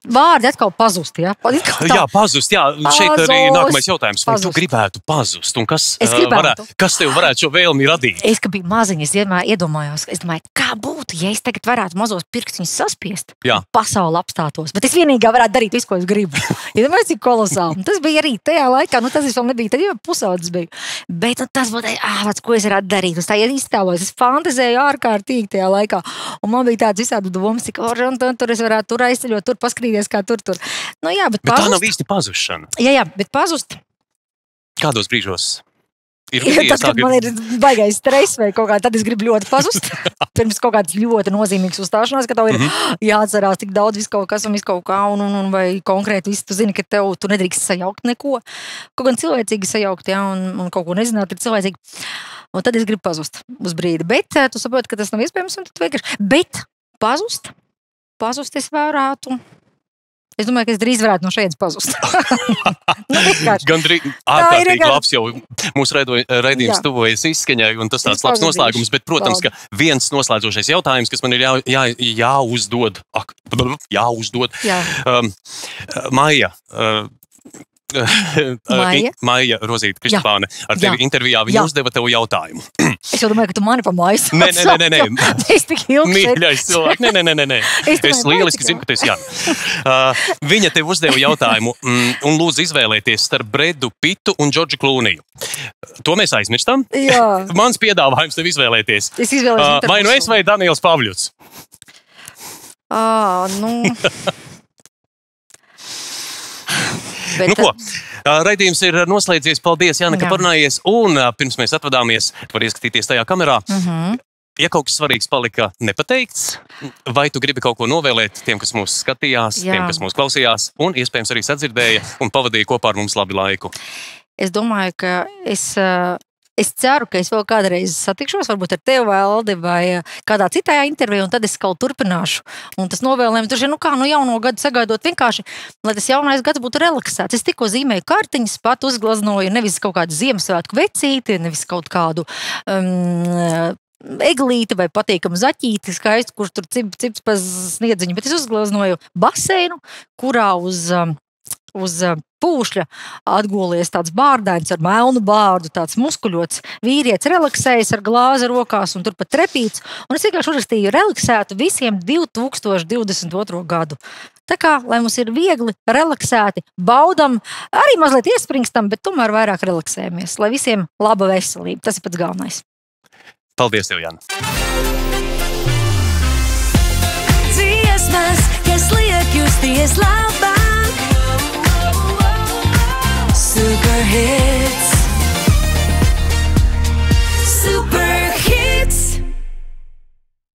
vārdi atkal pazust, jā? Atkal tā. Jā, pazust, jā. Šeit arī Pazust, nākamais jautājums. Vai tu pazust. gribētu pazust? Un kas, Es uh, gribētu. varētu, kas tev varētu šo vēlmi radīt? Es, ka biju maziņa, es vienmēr iedomājos, es domāju, kā būtu, ja es tagad varētu mazos pirkstiņus saspiest, Jā. un pasauli apstātos. Bet es vienīgā varētu darīt visu, ko es gribu. Ja domāju, cik kolosāli. Un tas bija arī tajā laikā, nu tas es vēl nebija, tad jau pusaudzis biju. Bet nu, tas būtu, ah, vats, ko es varētu darīt. Es tā iztēlojos, es fantazēju ārkārtīgi tajā laikā. Un man bija tāds visādi domas, cik or, un tur, tur es varētu tur aizceļot, tur paskrīties, kā tur, tur. Nu jā, bet Bet tā pazust. nav īsti pazušana. Jā, jā, bet pazust. Kādos brīžos? Ir Ja, gadījies tad, tā, kad ka- man ir baigais stress vai kaut kā, tad es gribu ļoti pazust. Pirms kaut kāds ļoti nozīmīgs uzstāšanās, ka tev ir jāatcerās tik daudz visu kaut kas un visu kaut kā, un, un, un vai konkrēti visu tu zini, ka tev tu nedrīkst sajaukt neko. Kaut gan cilvēcīgi sajaukt, jā, un, un kaut ko nezināt, ir cilvēcīgi. Un tad es gribu pazust uz brīdi. Bet eh, tu saproti, ka tas nav iespējams, un tad vienkārši. Bet pazust, pazust es varētu. Es domāju, ka es drīz varētu no šejienes pazust. nu, vienkārši. Gan drīz ārkārtīgi vienkārši- labs jau mūsu raido- raidījums Jā. tuvojas izskaņai, un tas tāds Es labs pazudīšu. noslēgums. Bet, protams, ka viens noslēdzošais jautājums, kas man ir jā, jā, jāuzdod, ak, jāuzdod, Jā. um, Maija. Uh, Maija? Maija Rozīte Kristofāne. Ar tevi Jā. intervijā viņa Jā. uzdeva tev jautājumu. Es jau domāju, ka tu mani pamājies. Nē, nē, nē, nē, nē. Es tik ilgi šeit. Mīļais cilvēks, nē, nē, nē, nē, nē. Es domāju, Es vai lieliski cik zinu, ka tu esi Jāna. Uh, viņa tev uzdeva jautājumu mm, un lūdzu izvēlēties starp Bredu Pitu un Džordžu Klūniju. To mēs aizmirstam. Jā. Mans piedāvājums tev izvēlēties. Es izvēlējos Uh, vai nu es interpusu. vai Daniels Pavļuts? Ā, nu. Bet, Nu ko, uh, raidījums ir noslēdzies. Paldies, Jāna, ka Jā. parunājies. Un uh, pirms mēs atvadāmies, tu vari ieskatīties tajā kamerā. Mhm. Ja kaut kas svarīgs palika nepateikts, vai tu gribi kaut ko novēlēt tiem, kas mūs skatījās, Jā. tiem, kas mūs klausījās, un iespējams arī sadzirdēja un pavadīja kopā ar mums labi laiku? Es domāju, ka es, ā, es ceru, ka es vēl kādreiz satikšos, varbūt ar tevi vai Aldi vai ā, kādā citā intervijā, un tad es kaut turpināšu. Un tas novēlējums, tur, nu kā, nu jauno gadu sagaidot vienkārši, lai tas jaunais gads būtu relaksēts. Es tikko zīmēju kartiņas, pat uzglaznoju nevis kaut kādu Ziemassvētku vecīti, nevis kaut kādu um, eglīti vai patīkamu zaķīti, skaisti, kurš tur cip, cips pa sniedziņu, bet es uzglaznoju baseinu, kurā uz, um, uz um, pūšļa atgūlies tāds bārdains ar melnu bārdu, tāds muskuļots vīrietis, relaksējis ar glāzi rokās un turpat trepīts. Un es vienkārši uzrakstīju relaksētu visiem divi tūkstoši divdesmit otro gadu. Tā kā, lai mums ir viegli, relaksēti, baudam, arī mazliet iespringstam, bet tomēr vairāk relaksējamies. Lai visiem laba veselība. Tas ir pats galvenais. Paldies, tev, Jāna! Dziesmas, kas liek justies labi.